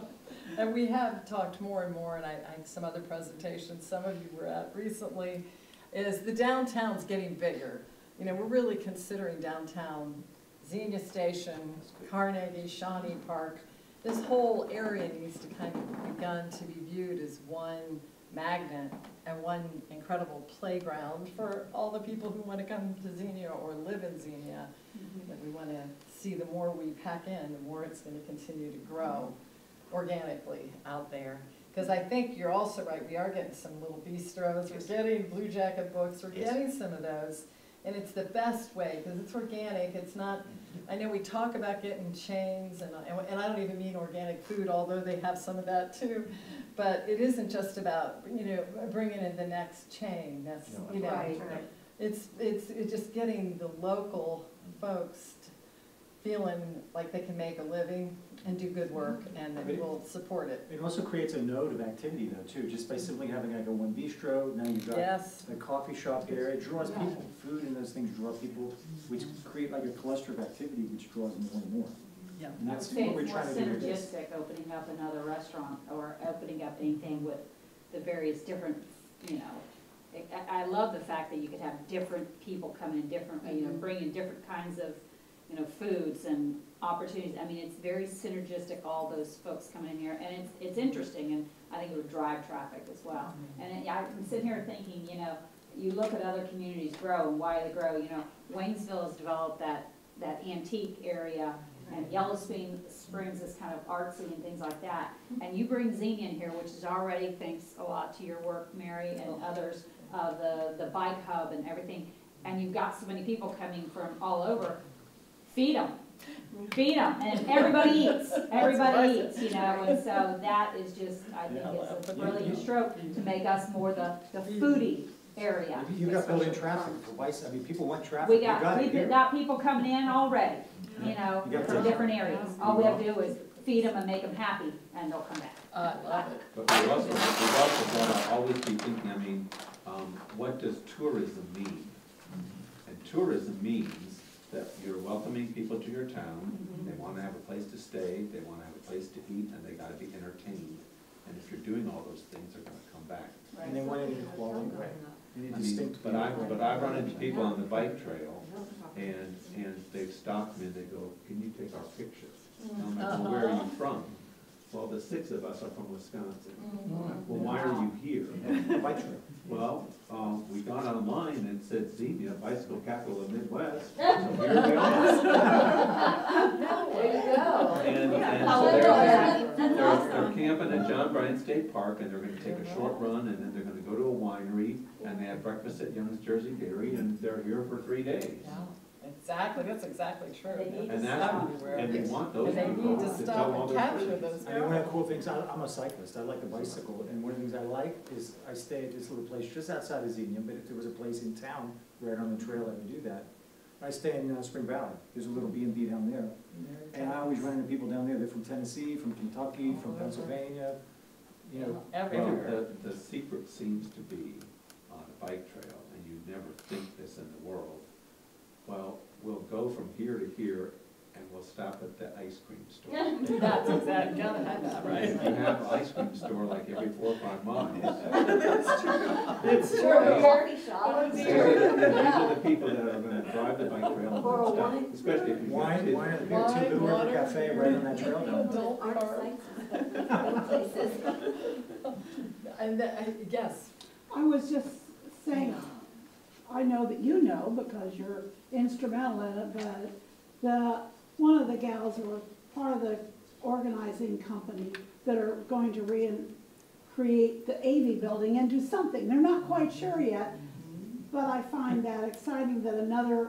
S3: And we have talked more and more, and I, I have some other presentations some of you were at recently, is the downtown's getting bigger. You know, we're really considering downtown, Xenia Station, Carnegie, Shawnee Park. This whole area needs to kind of begun to be viewed as one magnet and one incredible playground for all the people who want to come to Xenia or live in Xenia. That we want to see the more we pack in, the more it's going to continue to grow organically out there. Because I think you're also right, we are getting some little bistros, we're getting Blue Jacket books, we're
S11: Yes.
S3: getting some of those. And it's the best way, because it's organic, it's not, I know we talk about getting chains, and, I- and I don't even mean organic food, although they have some of that too. But it isn't just about, you know, bringing in the next chain, that's,
S11: No,
S3: you know.
S9: Right.
S3: It's, it's, it's just getting the local folks t- feeling like they can make a living and do good work, and then we'll support it.
S5: It also creates a node of activity though, too, just by simply having like a one bistro, now you've got
S3: Yes,
S5: a coffee shop area, it draws people, food and those things draw people, which create like a cluster of activity which draws more and more.
S3: yeah.
S5: And
S12: I would
S5: that's
S12: say
S5: what we're
S12: it's more
S5: trying to do with this.
S12: synergistic, opening up another restaurant or opening up anything with the various different, you know. I, I love the fact that you could have different people come in different, you know, bring in different kinds of, you know, foods and opportunities. I mean, it's very synergistic, all those folks coming in here, and it's, it's interesting, and I think it would drive traffic as well. And I'm sitting here thinking, you know, you look at other communities grow and why they grow, you know, Waynesville has developed that, that antique area, and Yellow Spring Springs is kind of artsy and things like that. And you bring Xenia in here, which is already, thanks a lot to your work, Mary, and others, uh, the, the bike hub and everything, and you've got so many people coming from all over, feed them. Feed them, and everybody eats, everybody eats, you know, and so that is just, I think it's a brilliant stroke to make us more the, the foodie area.
S5: You- You've got built-in traffic for bikes, I mean, people want traffic,
S12: We
S5: you got
S12: got,
S5: it
S12: we've
S5: here.
S12: got people coming in already, you know,
S5: You got
S12: from
S5: that.
S12: different areas. All we have to do is feed them and make them happy, and they'll come back.
S3: I love it.
S10: But we also, we also gotta always be thinking, I mean, um, what does tourism mean? And tourism means that you're welcoming people to your town, they wanna have a place to stay, they wanna have a place to eat, and they gotta be entertained. And if you're doing all those things, they're gonna come back.
S5: And they want it in a quality way, in a
S10: I mean,
S5: distinct.
S10: but I, but I run into people on the bike trail, and, and they've stopped me and they go, can you take our picture? And I'm like, well, where are you from? Well, the six of us are from Wisconsin. Well, why are you here?
S5: Bike trail.
S10: Well, um, we got online and it said Xenia, bicycle capital of the Midwest, so here we are.
S9: There you go.
S10: And, and
S9: I
S10: so
S9: love
S10: they're,
S9: that.
S10: they're, they're camping at John Bryan State Park, and they're gonna take a short run, and then they're gonna go to a winery, and they have breakfast at Young's Jersey Dairy, and they're here for three days.
S3: Yeah, exactly, that's exactly true.
S12: They need to
S10: And that's,
S3: Everywhere.
S10: and we want those
S3: And they
S10: people
S3: need to
S10: to tell
S3: stop
S10: all
S3: and
S10: their
S3: capture
S10: stories.
S3: those.
S5: I mean, one of the cool things, I, I'm a cyclist, I like the bicycle, and one of the things I like is, I stay at this little place just outside of Xenia, but if there was a place in town right on the trail, I would do that. I stay in uh, Spring Valley, there's a little B and B down there, and I always run into people down there, they're from Tennessee, from Kentucky, from Pennsylvania, you know,
S10: Well,
S3: Everywhere.
S10: the, the secret seems to be on a bike trail, and you never think this in the world. Well, we'll go from here to here, and we'll stop at the ice cream store.
S3: That's exactly, gotta have that,
S10: And
S3: right?
S10: you have an ice cream store like every four or five miles.
S3: It's
S9: Or a
S3: true.
S9: coffee shop.
S10: These are the, these are the people that are gonna drive the bike trail
S9: Or a
S10: and
S9: wine.
S10: stuff, especially if you get
S5: wine,
S10: kids.
S5: wine at the Big Two Little River
S3: water.
S5: Cafe right on that trail down there.
S3: Adult
S9: Art
S3: park.
S9: sites, little places.
S3: And, the- uh, yes,
S13: I was just saying, I know that you know because you're instrumental in it, but the, one of the gals who were part of the organizing company that are going to recreate the A V building and do something. They're not quite sure yet, but I find that exciting that another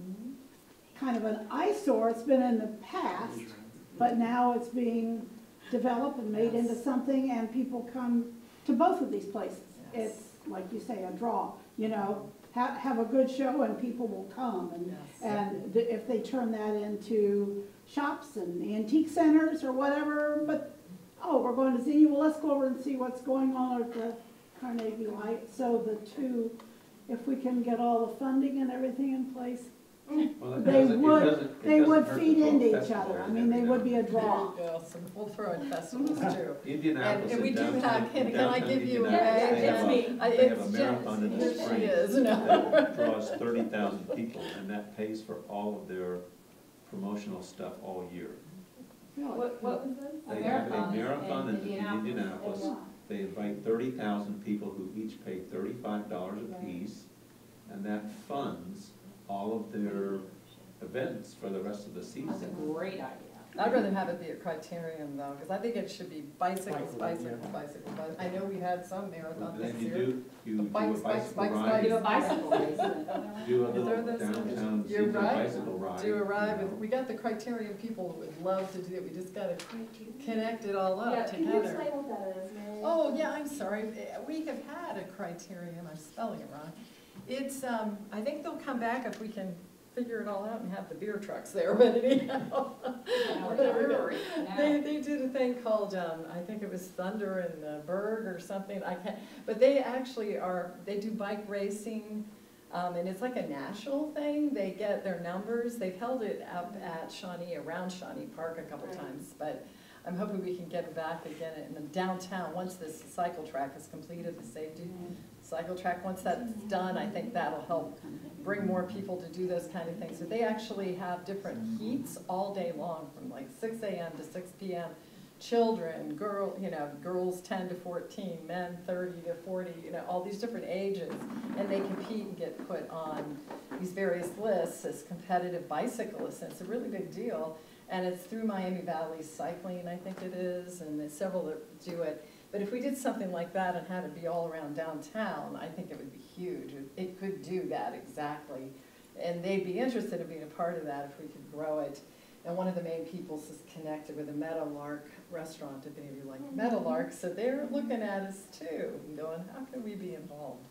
S13: kind of an eyesore, it's been in the past, but now it's being developed and made into something, and people come to both of these places.
S3: Yes.
S13: It's, like you say, a draw, you know, have, have a good show and people will come. And,
S3: Yes.
S13: and th- if they turn that into shops and antique centers or whatever, but, oh, we're going to see you, well, let's go over and see what's going on at the Carnegie Light. So the two, if we can get all the funding and everything in place,
S10: Well, it
S13: they
S10: doesn't- it
S13: would,
S10: doesn't- it
S13: they
S10: doesn't
S13: would
S10: hurt to
S13: feed
S10: throw a
S13: into each
S10: festival
S13: other. I
S10: in
S13: mean,
S10: every
S13: they
S10: now
S13: would
S10: and
S13: be a
S10: then.
S13: draw.
S3: There you go, so we'll throw in festivals too.
S10: Indianapolis
S3: And- and we
S10: in
S3: do have-
S10: downtown,
S3: can-
S10: in
S3: can I
S10: downtown
S3: give you a-
S10: Indianapolis, they
S3: yeah,
S10: have
S3: it's
S10: a-
S3: me. I-
S10: they have a
S3: it's
S10: marathon in the
S3: Jess. Here
S10: spring.
S3: she is, no.
S10: That draws thirty thousand people, and that pays for all of their promotional stuff all year.
S13: Really.
S8: What, what was this?
S10: They have a
S12: marathon in
S10: marathon in
S12: Indianapolis.
S10: Indianapolis.
S13: Yeah.
S10: They invite thirty thousand people who each pay thirty-five dollars apiece, and that funds all of their events for the rest of the
S12: That's a
S10: season.
S12: great idea.
S3: I'd rather have it be a criterion though, because I think it should be bicycles,
S5: Bike ride,
S3: bicycles,
S5: yeah.
S3: bicycles. But I know we had some marathon
S10: Then
S3: this
S10: you
S3: year.
S10: do, you do a
S3: Bikes, bikes,
S10: bicycle
S3: bikes,
S10: ride.
S12: Do a bicycle race in it.
S10: Do a
S3: Is there
S10: little
S3: this-
S10: downtown
S3: You're
S10: secret
S3: right.
S10: bicycle ride.
S3: Do arrive,
S10: you know.
S3: and we got the criterion people who would love to do it. We just gotta connect it all
S8: Yeah,
S3: up
S8: can you
S3: together.
S8: explain what that is, Mary?
S3: Oh, yeah, I'm sorry. Eh, We have had a criterion, I'm spelling it wrong. It's, um, I think they'll come back if we can figure it all out and have the beer trucks there, but anyhow.
S12: Or the brewery,
S3: They,
S12: now.
S3: they did a thing called, um, I think it was Thunder and uh, Berg or something, I can't, but they actually are, they do bike racing, um, and it's like a national thing. They get their numbers. They've held it up at Shawnee, around Shawnee Park a couple
S8: Right.
S3: times, but I'm hoping we can get it back again in the downtown, once this cycle track is completed, the safety cycle track, once that's done, I think that'll help bring more people to do those kind of things. So they actually have different heats all day long, from like six A M to six P M Children, girl, you know, girls ten to fourteen, men thirty to forty, you know, all these different ages. And they compete and get put on these various lists as competitive bicyclists, and it's a really big deal. And it's through Miami Valley Cycling, I think it is, and there's several that do it. But if we did something like that and had it be all around downtown, I think it would be huge. It- It could do that exactly. And they'd be interested in being a part of that if we could grow it. And one of the main peoples is connected with a Meadowlark restaurant, if any of you like Meadowlark. So they're looking at us too, and going, how can we be involved?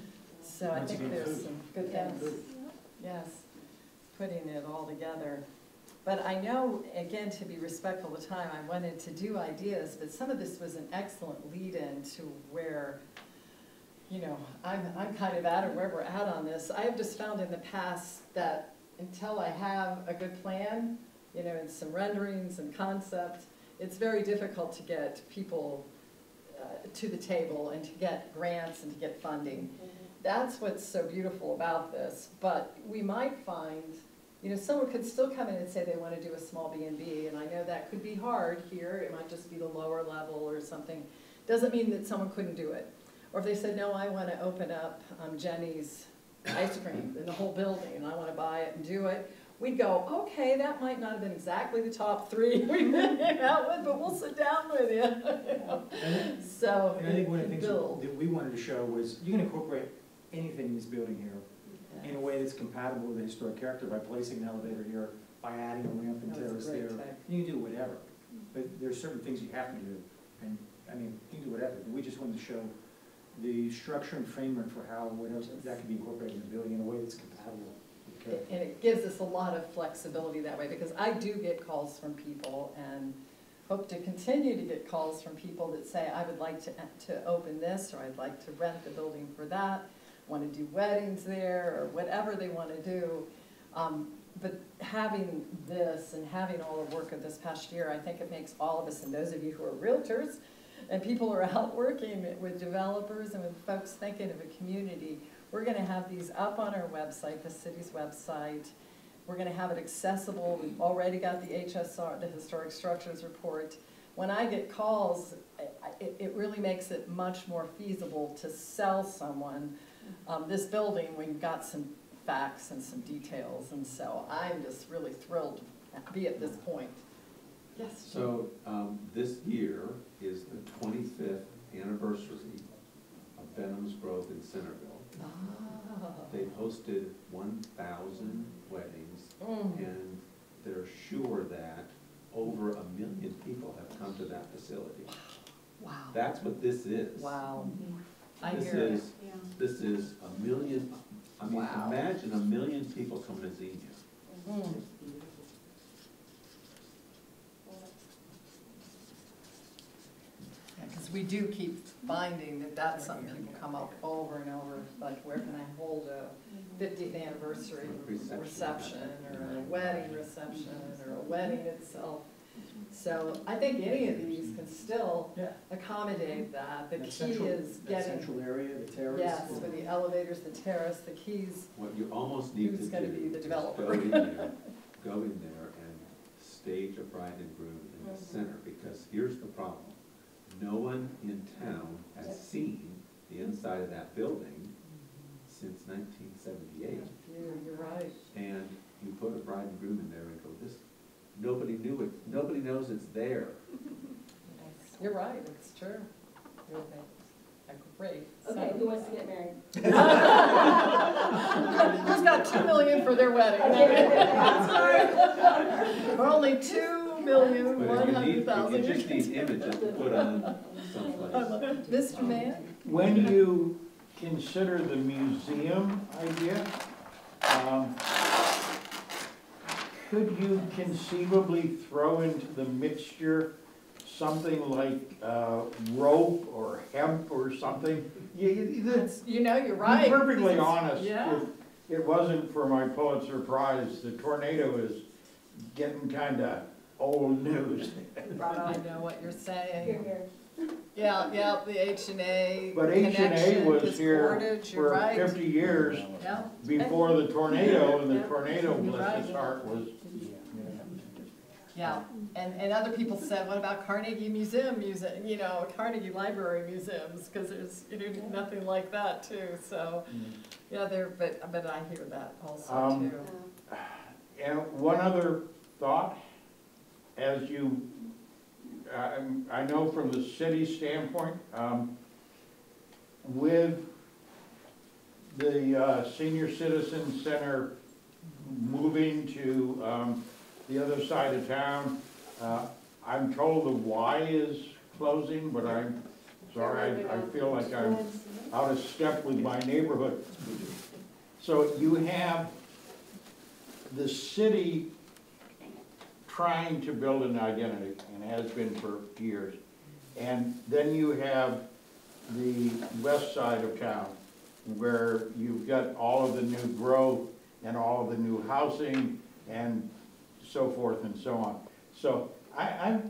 S3: So I
S5: Once
S3: think
S5: again,
S3: there's
S5: food.
S3: some good
S8: Yes.
S3: things. Yes, putting it all together. But I know, again, to be respectful of time, I wanted to do ideas, but some of this was an excellent lead-in to where, you know, I'm, I'm kind of at or where we're at on this. I have just found in the past that until I have a good plan, you know, and some renderings and concepts, it's very difficult to get people uh, to the table and to get grants and to get funding. That's what's so beautiful about this, but we might find, you know, someone could still come in and say they want to do a small B and B, and I know that could be hard here, it might just be the lower level or something. Doesn't mean that someone couldn't do it. Or if they said, no, I want to open up um, Jenny's ice cream in the whole building, and I want to buy it and do it, we'd go, okay, that might not have been exactly the top three we went out with, but we'll sit down with you.
S5: And
S3: So,
S5: and I think one of the things
S3: build.
S5: that we wanted to show was, you can incorporate anything in this building here in a way that's compatible with the historic character by placing an elevator here, by adding a ramp and
S3: That was
S5: terrace
S3: a great
S5: there.
S3: tech.
S5: You can do whatever, but there's certain things you have to do, and, I mean, you can do whatever. We just wanted to show the structure and framework for how, what else, that can be incorporated in the building in a way that's compatible with the character.
S3: And it gives us a lot of flexibility that way, because I do get calls from people and hope to continue to get calls from people that say, I would like to, to open this, or I'd like to rent the building for that, want to do weddings there, or whatever they want to do. Um, but having this and having all the work of this past year, I think it makes all of us, and those of you who are realtors, and people who are out working with developers and with folks thinking of a community, we're gonna have these up on our website, the city's website. We're gonna have it accessible. We've already got the H S R, the Historic Structures Report. When I get calls, it, it really makes it much more feasible to sell someone um, this building when you've got some facts and some details. And so I'm just really thrilled to be at this point. Yes.
S10: So, um, this year is the twenty-fifth anniversary of Benham's Grove in Centerville.
S3: Ah.
S10: They've hosted one thousand weddings,
S3: Mm.
S10: and they're sure that over a million people have come to that facility.
S3: Wow.
S10: That's what this is.
S3: Wow. I
S10: This
S3: hear it.
S10: is, this is a million, I mean,
S3: Wow.
S10: imagine a million people coming to Xenia.
S3: Mm. Because we do keep finding that that's something people come up over and over, like where can I hold a fiftieth anniversary
S10: Reception.
S3: reception, or a wedding reception, or a wedding itself. So I think any of these can still
S5: Yeah.
S3: accommodate that. The
S5: That
S3: key
S5: central-
S3: is
S5: that
S3: getting,
S5: central area, the terrace.
S3: yes, with the elevators, the terrace, the keys.
S10: What you almost need to do
S3: Who's gonna be the
S10: is
S3: developer?
S10: go in there, go in there and stage a bride and groom in the
S3: Mhm.
S10: center, because here's the problem. No one in town has seen the inside of that building since nineteen seventy-eight.
S3: You're, you're right.
S10: And you put a bride and groom in there and go, this, nobody knew it, nobody knows it's there.
S3: You're right, it's true. You're right. A great.
S8: Okay, who wants to get married?
S3: Who's got two million for their wedding? We're only two million,
S10: But
S3: one
S10: if you
S3: hundred
S10: need,
S3: thousand.
S10: if you just need images to put on someplace.
S3: Mister Mann?
S14: When you consider the museum idea, um, could you conceivably throw into the mixture something like uh, rope or hemp or something? You, you, the-
S3: That's- You know, you're
S14: to
S3: right.
S14: be perfectly
S3: This is-
S14: honest,
S3: Yeah.
S14: if it wasn't for my Pulitzer Prize, the tornado is getting kinda old news.
S3: I know what you're
S8: Here,
S3: saying.
S8: here.
S3: Yeah, yeah, the H and A
S14: But H and A
S3: connection,
S14: was
S3: this
S14: here
S3: cordage, you're
S14: for
S3: right.
S14: fifty years
S3: Yeah,
S14: before the tornado, and the
S3: Yeah.
S14: tornado,
S3: You're
S14: bless his
S3: right.
S14: heart, was
S3: yeah. And, and other people said, what about Carnegie Museum, Museum, you know, Carnegie Library museums, because there's, you know, nothing like that too, so. Yeah, there, but, but I hear that also
S14: Um,
S3: too.
S14: And one other thought, as you, um, I know from the city standpoint, um, with the uh, Senior Citizen Center moving to um, the other side of town, uh, I'm told the Y is closing, but I'm sorry, I, I feel like I'm out of step with my neighborhood. So you have the city trying to build an identity, and has been for years. And then you have the west side of town, where you've got all of the new growth and all of the new housing and so forth and so on. So I, I'm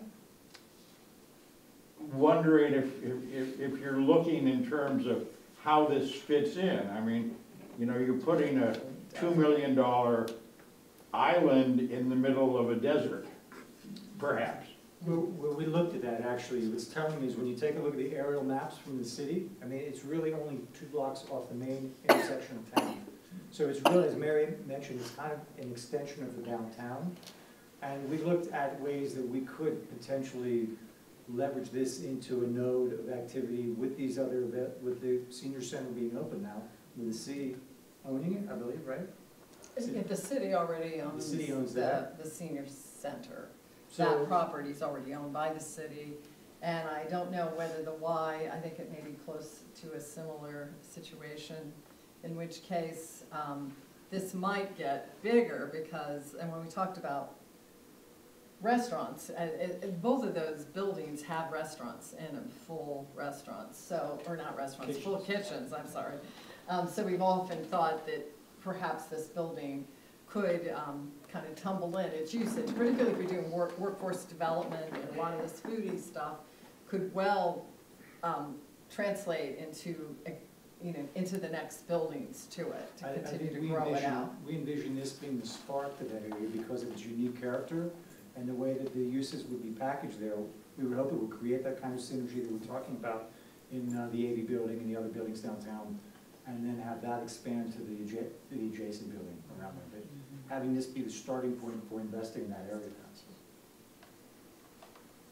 S14: wondering if, if, if you're looking in terms of how this fits in. I mean, you know, you're putting a two million dollar island in the middle of a desert, perhaps.
S5: Well, when we looked at that, actually, it was telling me is when you take a look at the aerial maps from the city, I mean, it's really only two blocks off the main intersection of town. So it's really, as Mary mentioned, it's kind of an extension of the downtown. And we looked at ways that we could potentially leverage this into a node of activity with these other, event- with the senior center being open now, with the city owning it, I believe, right?
S3: Yeah, the city already owns
S5: city owns
S3: the,
S5: that.
S3: the senior center.
S5: So-
S3: That property's already owned by the city, and I don't know whether the Y, I think it may be close to a similar situation, in which case, um, this might get bigger because, and when we talked about restaurants, uh, it, it, both of those buildings have restaurants in them, full restaurants, so, or not restaurants, full kitchens, I'm sorry. Um, so we've often thought that perhaps this building could um, kind of tumble in its usage, particularly if you're doing work, workforce development and a lot of this foodie stuff, could well um, translate into, uh, you know, into the next buildings to it, to
S5: I- I
S3: continue
S5: think
S3: to
S5: we
S3: grow it
S5: envision-
S3: out.
S5: We envision this being the spark to that area because of its unique character and the way that the uses would be packaged there. We would hope it would create that kind of synergy that we're talking about in uh, the A V building and the other buildings downtown, and then have that expand to the adja- the adjacent building around it. But having this be the starting point for investing in that area.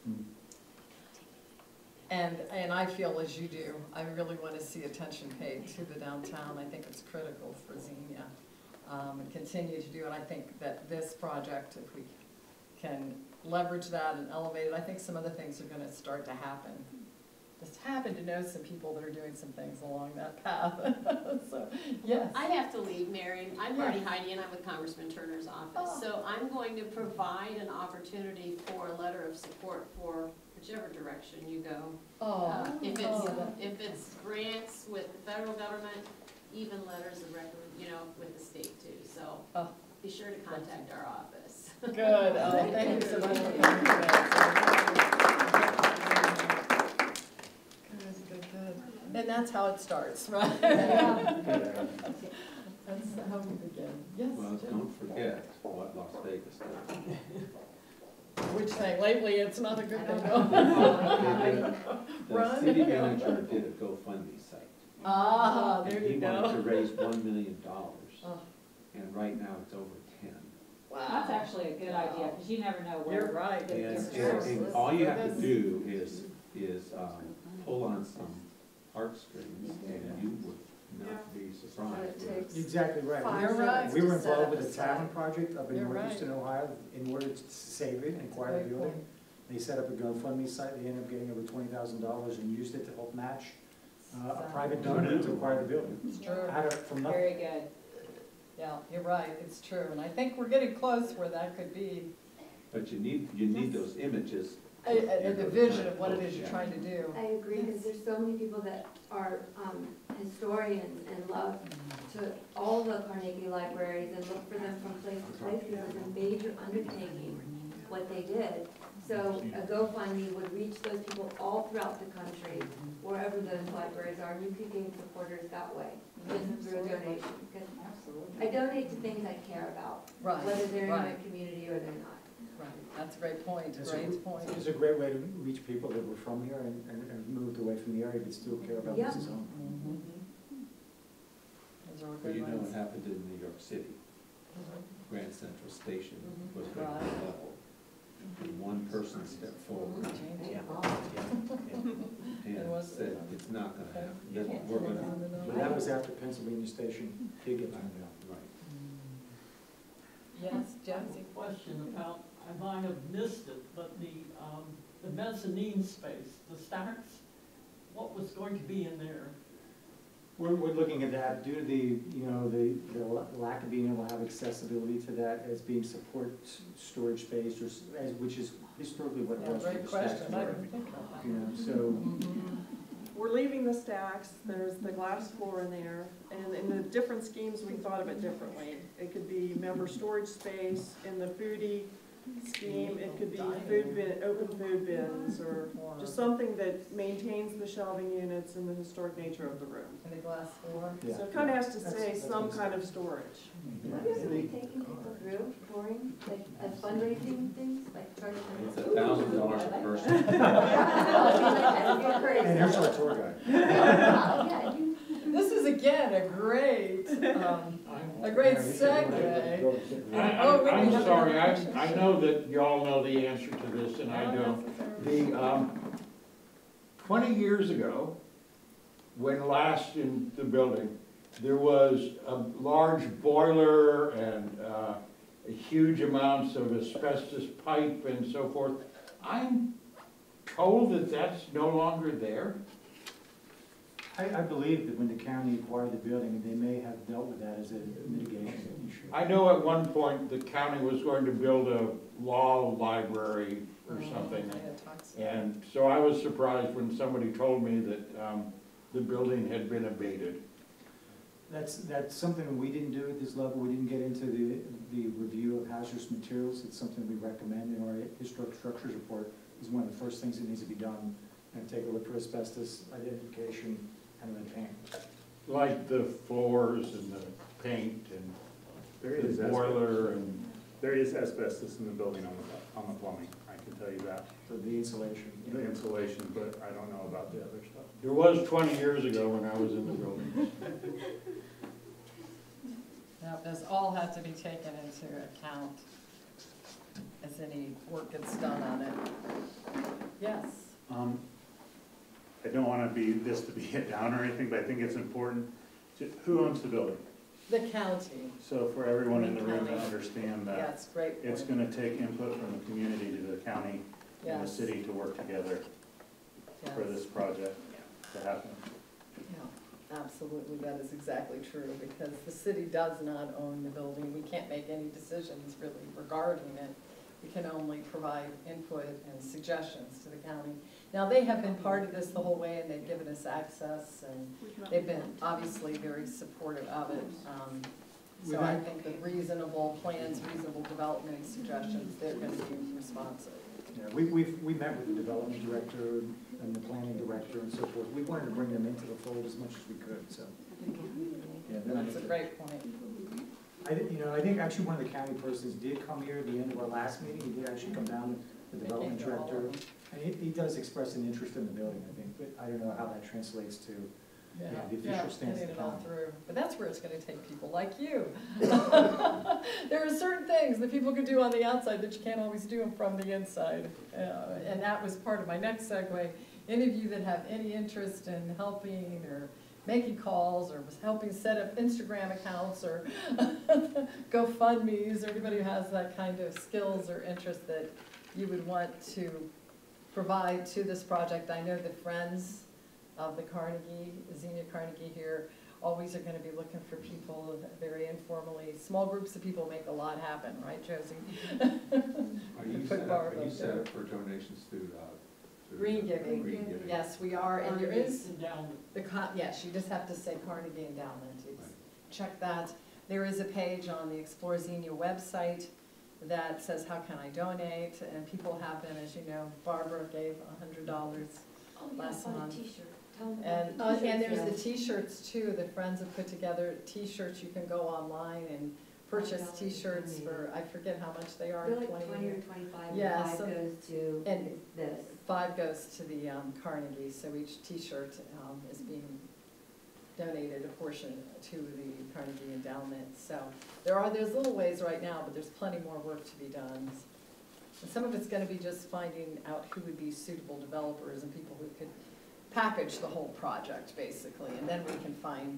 S3: And, and I feel as you do, I really want to see attention paid to the downtown. I think it's critical for Xenia, um, and continue to do it. I think that this project, if we can leverage that and elevate it, I think some other things are gonna start to happen. Just happen to know some people that are doing some things along that path. So, yes.
S15: I have to leave, Mary. I'm Marty
S3: Yes.
S15: Heidi, and I'm with Congressman Turner's office.
S3: Oh.
S15: So I'm going to provide an opportunity for a letter of support for whichever direction you go.
S3: Oh,
S15: Uh, If it's,
S3: oh.
S15: if it's grants with the federal government, even letters of recommend, you know, with the state too. So
S3: Oh.
S15: be sure to contact our office.
S3: Good, oh, thank you so much for coming today. Good, good, good. And that's how it starts, right? That's how we begin. Yes,
S10: Well,
S3: Jim?
S10: don't forget what Las Vegas does.
S3: Which thing? Lately, it's not a good thing.
S10: The
S3: Run.
S10: city manager did a GoFundMe site.
S3: Ah, there
S10: And he
S3: you
S10: wanted to
S3: go.
S10: raise one million dollars,
S3: Oh,
S10: and right now it's over ten.
S12: That's actually a good idea, because you never know where.
S3: You're right.
S12: the-
S10: And,
S12: the-
S10: and, and all you have to do is, is, um, pull on some heartstrings, and you would not be surprised.
S3: It takes
S5: Exactly right.
S3: five
S5: We were-
S3: minutes
S5: We were
S3: to set
S5: involved
S3: up
S5: with
S3: a
S5: the
S3: site.
S5: Tavern Project up in
S3: You're
S5: northeastern Ohio in order to save it and acquire the
S3: Great
S5: building.
S3: point.
S5: They set up a GoFundMe site, they ended up getting over twenty thousand dollars and used it to help match uh, a private donor to acquire the building.
S3: It's true.
S5: Out of, from nothing.
S12: Very good.
S3: Yeah, you're right, it's true, and I think we're getting close where that could be
S10: But you need, you need those images.
S3: a, a, a division of what it is you're trying to do.
S9: I agree, because there's so many people that are um, historians and love to all the Carnegie libraries and look for them from place to place, because it's a major undertaking, what they did. So a GoFundMe would reach those people all throughout the country, wherever those libraries are, and you could gain supporters that way, just through a donation. Because I donate to things I care about,
S3: Right,
S9: whether they're in my
S3: right,
S9: community or they're not.
S3: right, that's a great point,
S5: That's a-
S3: great point.
S5: It's a great way to reach people that were from here and, and and moved away from the area but still care about
S9: Yeah.
S5: this zone.
S3: Mhm. Those are
S10: Well,
S3: good
S10: you know what
S3: ones.
S10: happened in New York City. Grand Central Station
S3: Mhm.
S10: was
S3: Right.
S10: rated level. And one person stepped forward
S3: Change
S11: Yeah.
S3: it.
S11: Yeah.
S10: and
S3: was-
S10: said, it's not gonna happen.
S3: You
S10: That
S3: can't
S10: we're
S3: turn it
S10: gonna,
S3: on and off.
S5: But that was after Pennsylvania Station did get found out.
S10: right.
S3: Yes, Josie?
S4: Question about, I might have missed it, but the, um, the mezzanine space, the stacks, what was going to be in there?
S5: We're, we're looking at that due to the, you know, the, the la- lack of being able to have accessibility to that as being support s- storage space or, s- as, which is historically what
S3: Yeah,
S5: was for
S3: great
S5: the stacks
S3: question, I
S5: were.
S3: didn't think about that.
S5: You know, so,
S3: Mhm.
S6: We're leaving the stacks, there's the glass floor in there, and in the different schemes, we thought of it differently. It could be member storage space, in the foodie scheme, it could be food bin, open food bins, or just something that maintains the shelving units and the historic nature of the room.
S3: And the glass floor?
S5: yeah.
S6: So it kind of has to
S5: That's-
S6: say
S5: that's
S6: some
S5: what's-
S6: kind of storage.
S9: Have you ever been taking people through touring, like, as fundraising things, like charging them?
S10: It's a thousand dollars a person.
S5: And here's our tour guide.
S9: Yeah, you,
S3: This is again a great, um, a great segue.
S14: I,
S3: Oh, wait,
S14: I,
S3: we
S14: I'm
S3: have
S14: sorry,
S3: another
S14: I,
S3: question.
S14: I know that y'all know the answer to this and I don't. The, um, twenty years ago, when last in the building, there was a large boiler and, uh, huge amounts of asbestos pipe and so forth. I'm told that that's no longer there.
S5: I, I believe that when the county acquired the building, they may have dealt with that as a mitigation issue.
S14: I know at one point the county was going to build a law library or something. And so I was surprised when somebody told me that, um, the building had been abated.
S5: That's, that's something we didn't do at this level. We didn't get into the, the review of hazardous materials. It's something we recommend in our historic structures report. Is one of the first things that needs to be done. And take a look for asbestos identification and then paint.
S14: Like the floors and the paint and
S7: There
S14: the
S7: is
S14: boiler
S7: asbestos.
S14: and,
S7: There is asbestos in the building on the, on the plumbing, I can tell you that.
S5: So the insulation.
S7: The insulation, but I don't know about the other stuff.
S14: there was twenty years ago when I was in the building.
S3: Now, this all has to be taken into account as any work gets done on it. Yes.
S7: Um, I don't wanna be, this to be a downer or anything, but I think it's important to, who owns the building?
S3: The county,
S7: So for everyone in the room to
S3: County.
S7: understand that
S3: yes, great
S7: it's
S3: point.
S7: gonna take input from the community to the county and the
S3: Yes,
S7: city to work together for
S3: yes.
S7: this project to happen.
S3: Yeah, absolutely, that is exactly true, because the city does not own the building. We can't make any decisions really regarding it. We can only provide input and suggestions to the county. Now, they have been part of this the whole way, and they've given us access, and they've been obviously very supportive of it. Um, So I think with reasonable plans, reasonable development suggestions, they're gonna be responsive.
S5: Yeah, we, we've, we met with the development director and the planning director and so forth. We wanted to bring them into the fold as much as we could, so. Yeah, they're
S3: That's a
S5: into it.
S3: great point.
S5: I, thi- you know, I think actually one of the county persons did come here at the end of our last meeting. He did actually come down, the development
S3: They came to all
S5: director.
S3: of them.
S5: And he, he does express an interest in the building, I think, but I don't know how that translates to,
S3: Yeah,
S5: Yeah, the
S3: yeah,
S5: official stance
S3: getting
S5: of
S3: it all
S5: town.
S3: through. But that's where it's gonna take people like you. There are certain things that people can do on the outside that you can't always do from the inside. Uh, And that was part of my next segue. Any of you that have any interest in helping or making calls or was helping set up Instagram accounts or GoFundMe's, or anybody who has that kind of skills or interest that you would want to provide to this project. I know the Friends of the Carnegie, Xenia Carnegie here, always are gonna be looking for people very informally. Small groups of people make a lot happen, right, Josie?
S10: Are you
S3: Put
S10: set up,
S3: Barb
S10: are you
S3: up
S10: set
S3: there.
S10: up for donations through, uh? through
S3: Green
S10: the-
S3: giving.
S10: Green giving?
S3: Yes, we are, and there is
S4: Endowment.
S3: the, con- yes, you just have to say Carnegie Endowment. It's- Check that. There is a page on the Explore Xenia website that says, how can I donate? And people have been, as you know, Barbara gave a hundred dollars.
S9: Oh, yeah, I
S3: Last
S9: bought a
S3: month.
S9: t-shirt. Tell them
S3: And,
S9: about
S3: uh,
S9: the
S3: and
S9: t-shirts,
S3: there's
S9: yeah.
S3: the t-shirts too, the Friends have put together t-shirts, you can go online and purchase
S9: $five
S3: t-shirts for, I forget how much they are,
S9: They're like
S3: twenty.
S9: twenty or twenty-five, and
S3: Yeah,
S9: five
S3: so-
S9: goes to
S3: and-
S9: this.
S3: Five goes to the um, Carnegie, so each t-shirt um, is being donated a portion to the Carnegie Endowment. So there are, there's little ways right now, but there's plenty more work to be done. And some of it's gonna be just finding out who would be suitable developers and people who could package the whole project, basically, and then we can find,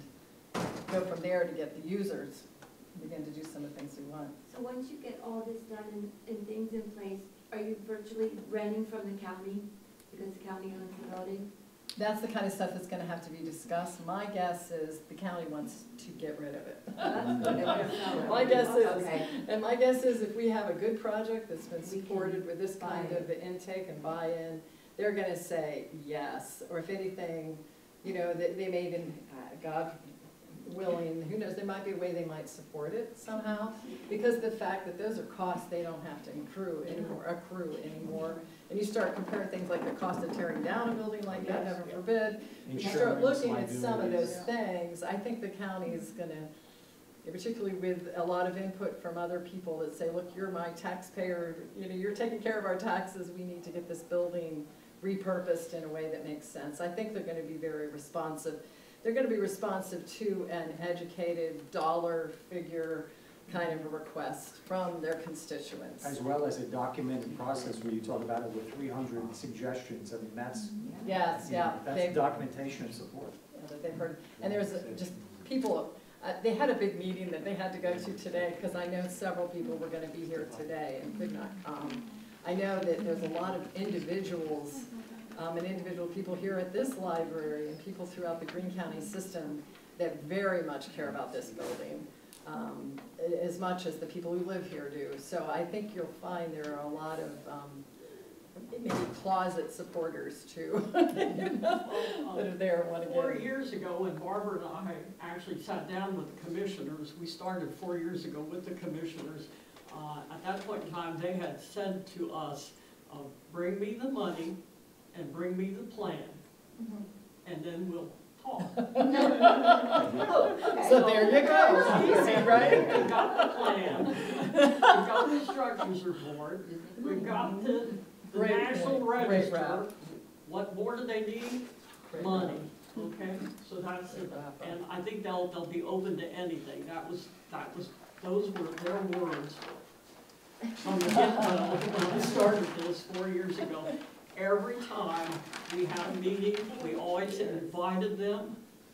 S3: go from there to get the users, begin to do some of the things we want.
S9: So once you get all this done and, and things in place, are you virtually renting from the county? Because the county owns the building?
S3: That's the kind of stuff that's gonna have to be discussed. My guess is the county wants to get rid of it.
S9: That's good. They want to sell it.
S3: My guess is,
S9: Okay.
S3: and my guess is if we have a good project that's been
S9: We can
S3: supported with this kind
S9: buy
S3: of intake and buy-in, they're gonna say yes, or if anything, you know, they, they may even, uh, God willing, who knows, there might be a way they might support it somehow, because the fact that those are costs they don't have to accrue anymore, accrue anymore. And you start comparing things like the cost of tearing down a building like that, heaven forbid, you start
S5: Insurance,
S3: looking at some of those
S5: liabilities.
S3: things, I think the county is gonna, particularly with a lot of input from other people that say, look, you're my taxpayer, you know, you're taking care of our taxes, we need to get this building repurposed in a way that makes sense. I think they're gonna be very responsive. They're gonna be responsive to an educated dollar figure kind of a request from their constituents.
S5: As well as a documented process where you talk about it with three hundred suggestions. I mean, that's,
S3: Yes,
S5: you know,
S3: yeah.
S5: that's
S3: they've-
S5: documentation of support.
S3: Yeah, that they've heard, and there's a- just people, uh, they had a big meeting that they had to go to today, because I know several people were gonna be here today and could not come. I know that there's a lot of individuals, um, and individual people here at this library and people throughout the Greene County system that very much care about this building, um, a- as much as the people who live here do. So I think you'll find there are a lot of, um, maybe closet supporters too, you know, that are there and want to
S4: Four
S3: give.
S4: years ago, when Barbara and I actually sat down with the commissioners, we started four years ago with the commissioners. Uh, at that point in time, they had said to us, uh, bring me the money and bring me the plan, and then we'll talk.
S3: So there you go, easy, right?
S4: We've got the plan, we've got the structures report, we've got the, the
S3: Great
S4: national
S3: point. Great
S4: register.
S3: wrap.
S4: What more do they need?
S3: Great
S4: Money, okay? So that's it.
S3: wrap.
S4: And I think they'll, they'll be open to anything. That was, that was, those were their words from the get-go when we started this four years ago. every time we had a meeting, we always invited them.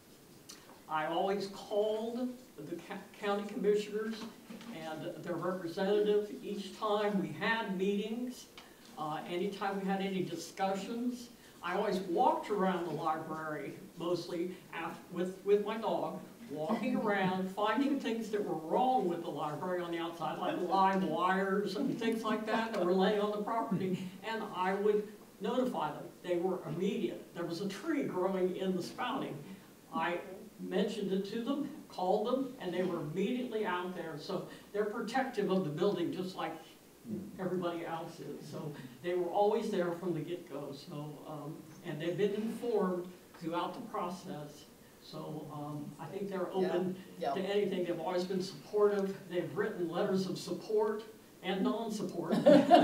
S4: I always called the county commissioners and their representatives each time we had meetings, uh, anytime we had any discussions. I always walked around the library, mostly af with, with my dog, walking around, finding things that were wrong with the library on the outside, like live wires and things like that that were laying on the property, and I would notify them. They were immediate. There was a tree growing in the spouting. I mentioned it to them, called them, and they were immediately out there. So they're protective of the building just like everybody else is. So they were always there from the get-go. So, um, and they've been informed throughout the process. So um, I think they're open
S3: Yeah,
S4: to
S3: yeah.
S4: anything. They've always been supportive. They've written letters of support and non-support.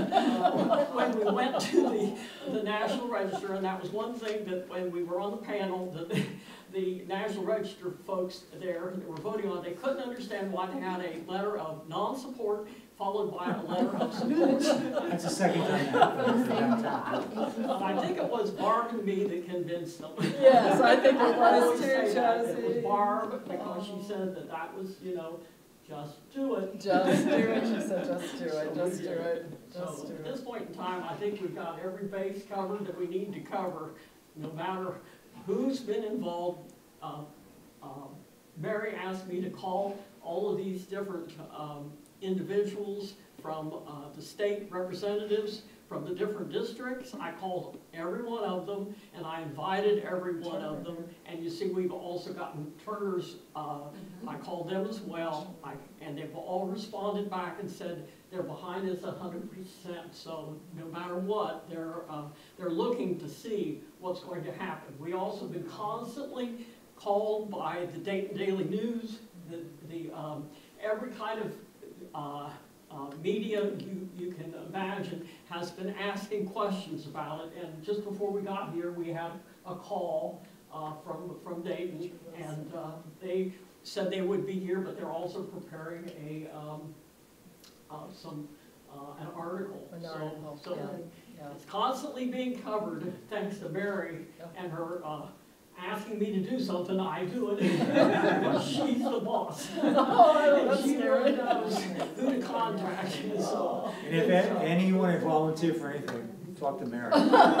S4: uh, when we went to the, the National Register, and that was one thing that when we were on the panel, that the, the National Register folks there that were voting on, they couldn't understand why they had a letter of non-support followed by a letter of support.
S5: That's the second time that happened.
S4: I think it was Barb and me that convinced them.
S3: Yes, I think it was
S4: always
S3: too,
S4: say that, that It was
S3: Josie.
S4: Barb, because she said that that was, you know, just do it.
S3: Just do it, she said, just do
S4: So
S3: it,
S4: we
S3: just do
S4: did.
S3: it, just
S4: So
S3: do
S4: at this
S3: it.
S4: point in time, I think we've got every base covered that we need to cover, no matter who's been involved. Uh, um, Mary asked me to call all of these different um, individuals from uh, the state representatives, from the different districts. I called every one of them, and I invited every one of them. And you see, we've also gotten Turner's, uh, I called them as well, I, and they've all responded back and said they're behind us a hundred percent. So no matter what, they're, uh, they're looking to see what's going to happen. We also been constantly called by the Dayton Daily News, the, the um, every kind of uh, uh, media you, you can imagine has been asking questions about it. And just before we got here, we had a call uh, from, from Dayton, and uh, they said they would be here, but they're also preparing a, um, uh, some, uh, an article.
S3: An
S4: So-
S3: article,
S4: So
S3: yeah, yeah.
S4: it's constantly being covered, thanks to Mary and her uh, asking me to do something, I do it. She's the boss.
S3: Oh, that's
S4: And she really
S3: scary.
S4: knows who to contact, so.
S5: And if a- any you want to volunteer for anything, talk to Mary.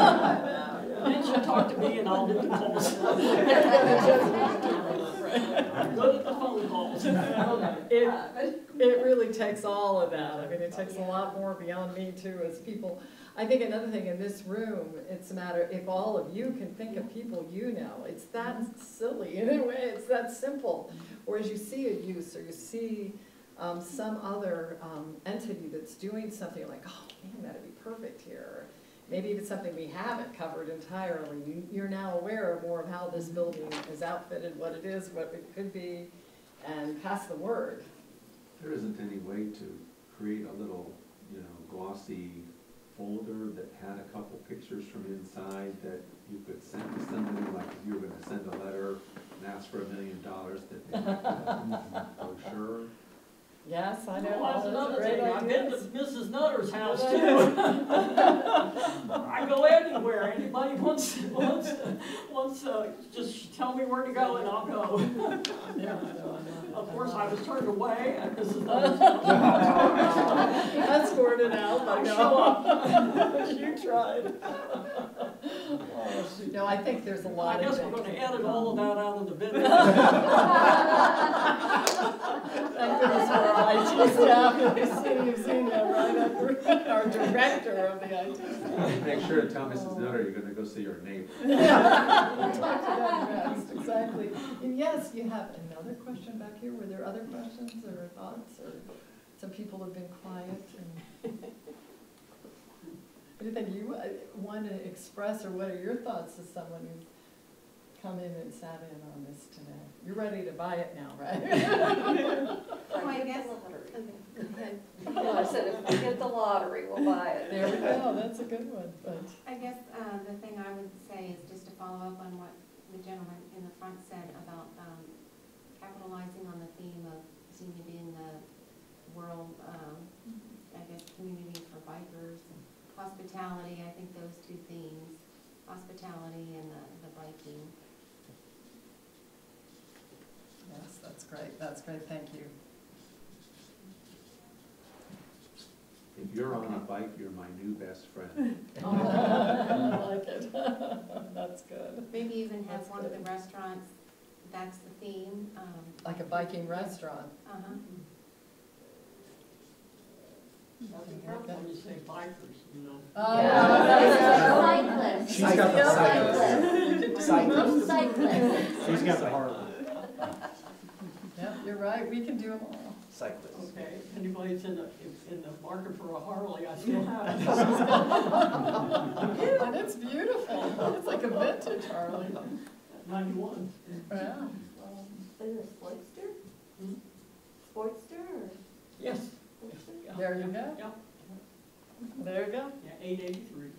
S4: Then she'll talk to me and I'll do the calls. I'm good at the phone calls.
S3: It, it really takes all of that. I mean, it takes a lot more beyond me too, as people. I think another thing in this room, it's a matter, if all of you can think of people you know, it's that silly in a way, it's that simple. Whereas you see a use, or you see um, some other um, entity that's doing something like, oh man, that'd be perfect here. Maybe even something we haven't covered entirely. You- You're now aware more of how this building is outfitted, what it is, what it could be, and pass the word.
S10: There isn't any way to create a little, you know, glossy folder that had a couple pictures from inside that you could send to somebody, like if you were gonna send a letter and ask for a million dollars, that they might get a brochure.
S3: Yes, I know.
S4: Well, that's
S3: Those are
S4: another
S3: great
S4: thing, I've been to
S3: ideas.
S4: Missus Nutter's house
S3: Good
S4: too.
S3: idea.
S4: I go anywhere, anybody wants, wants, wants, uh, just tell me where to go and I'll go.
S3: Yeah, I know, I know.
S4: Of course, I was turned away at Missus Nutter's house.
S3: Escorted out,
S4: I
S3: I
S4: show
S3: know.
S4: up.
S3: You tried. Oh, shoot. No, I think there's a
S4: I
S3: lot of
S4: guess
S3: things.
S4: we're gonna edit all of that out of the video.
S3: Thank goodness for our I T staff. You've seen, you've seen that, right? Our our director of the I T staff.
S10: Make sure to tell Missus Nutter you're gonna go see your neighbor.
S3: We'll talk to them next, exactly. And yes, you have another question back here. Were there other questions or thoughts, or some people have been quiet and anything you uh, want to express, or what are your thoughts as someone who's come in and sat in on this today? You're ready to buy it now, right?
S15: Oh, I guess.
S16: Well, I said, if we get the lottery, we'll buy it.
S3: There we go, that's a good one, but.
S15: I guess, uh, the thing I would say is just to follow up on what the gentleman in the front said about, um, capitalizing on the theme of Xenia being the world, um, I guess, community for bikers and hospitality, I think those two themes, hospitality and the, the biking.
S3: Yes, that's great, that's great, thank you.
S10: If you're on a bike, you're my new best friend.
S3: Oh, I like it. That's good.
S15: Maybe even have
S3: That's
S15: one of
S3: good.
S15: the restaurants, that's the theme. um,
S3: Like a biking restaurant.
S15: Uh-huh.
S4: Now, be careful when you say bikers, you know.
S3: Oh,
S9: Yeah.
S11: She's got the
S9: Cyclists.
S11: cyclist.
S9: Cyclists.
S5: She's got the Harley.
S3: Yeah, you're right, we can do them all.
S11: Cyclist.
S4: Okay, if anybody's in the, if in the market for a Harley, I still have it.
S3: And it's beautiful, it's like a vintage Harley.
S4: Ninety-one.
S3: Yeah.
S9: Is it a Sportster?
S4: Hmm?
S9: Sportster or?
S4: Yes.
S9: Sportster?
S4: Yeah.
S3: There you go.
S4: Yeah,
S3: There you go.
S4: yeah, eight eighty-three.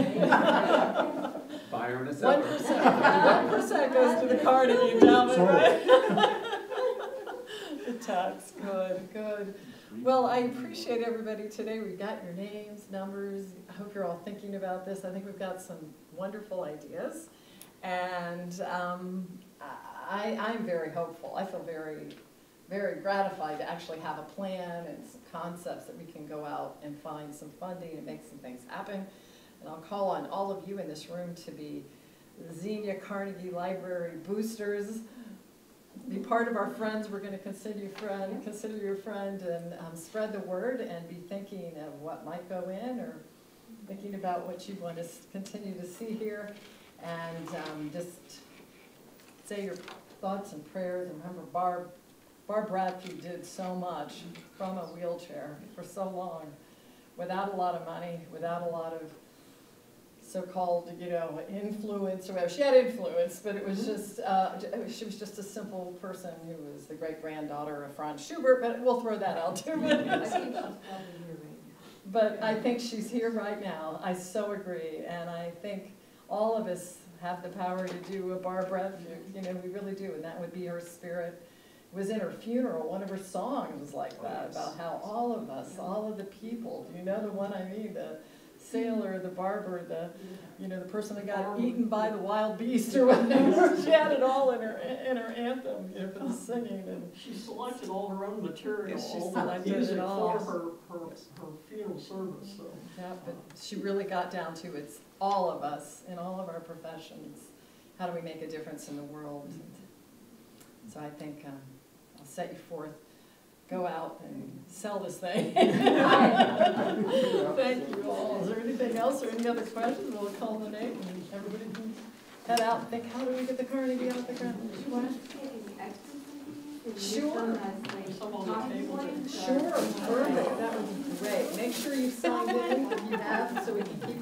S10: Buy her in a
S3: One
S10: seller.
S3: percent, one percent goes to the Carnegie endowment, right? The tax, good, good. Well, I appreciate everybody today. We've got your names, numbers. I hope you're all thinking about this. I think we've got some wonderful ideas. And um, I, I'm very hopeful. I feel very, very gratified to actually have a plan and some concepts that we can go out and find some funding and make some things happen. And I'll call on all of you in this room to be Xenia Carnegie Library boosters. Be part of our friends. We're going to consider you friend, consider you a friend, and um, spread the word, and be thinking of what might go in, or thinking about what you want to continue to see here, and um, just say your thoughts and prayers. And remember, Barb, Barb Bradford did so much from a wheelchair for so long, without a lot of money, without a lot of so-called, you know, influence or whatever. She had influence, but it was just, uh, she was just a simple person who was the great-granddaughter of Franz Schubert, but we'll throw that out too.
S9: I think she's probably here right now.
S3: But I think she's here right now. I so agree, and I think all of us have the power to do a Barbara, you know, we really do, and that would be her spirit. It was in her funeral, one of her songs was like that, about how all of us, all of the people, do you know the one I mean, the sailor, the barber, the, you know, the person that got eaten by the wild beast or whatever. She had it all in her in her anthem, you know, for the singing. And
S4: She selected all her own material,
S3: Yes, she
S4: all the
S3: selected it
S4: music
S3: all.
S4: for her, her, her funeral service, so.
S3: yeah, but she really got down to it's all of us in all of our professions. How do we make a difference in the world? So I think um, I'll set you forth. Go out and sell this thing. Thank you all. Is there anything else or any other questions? We'll culminate and everybody can head out and think, how do we get the Carnegie out the ground? Sure.
S4: Some on the table.
S3: Sure, perfect. That would be great. Make sure you signed in if you have, so we can keep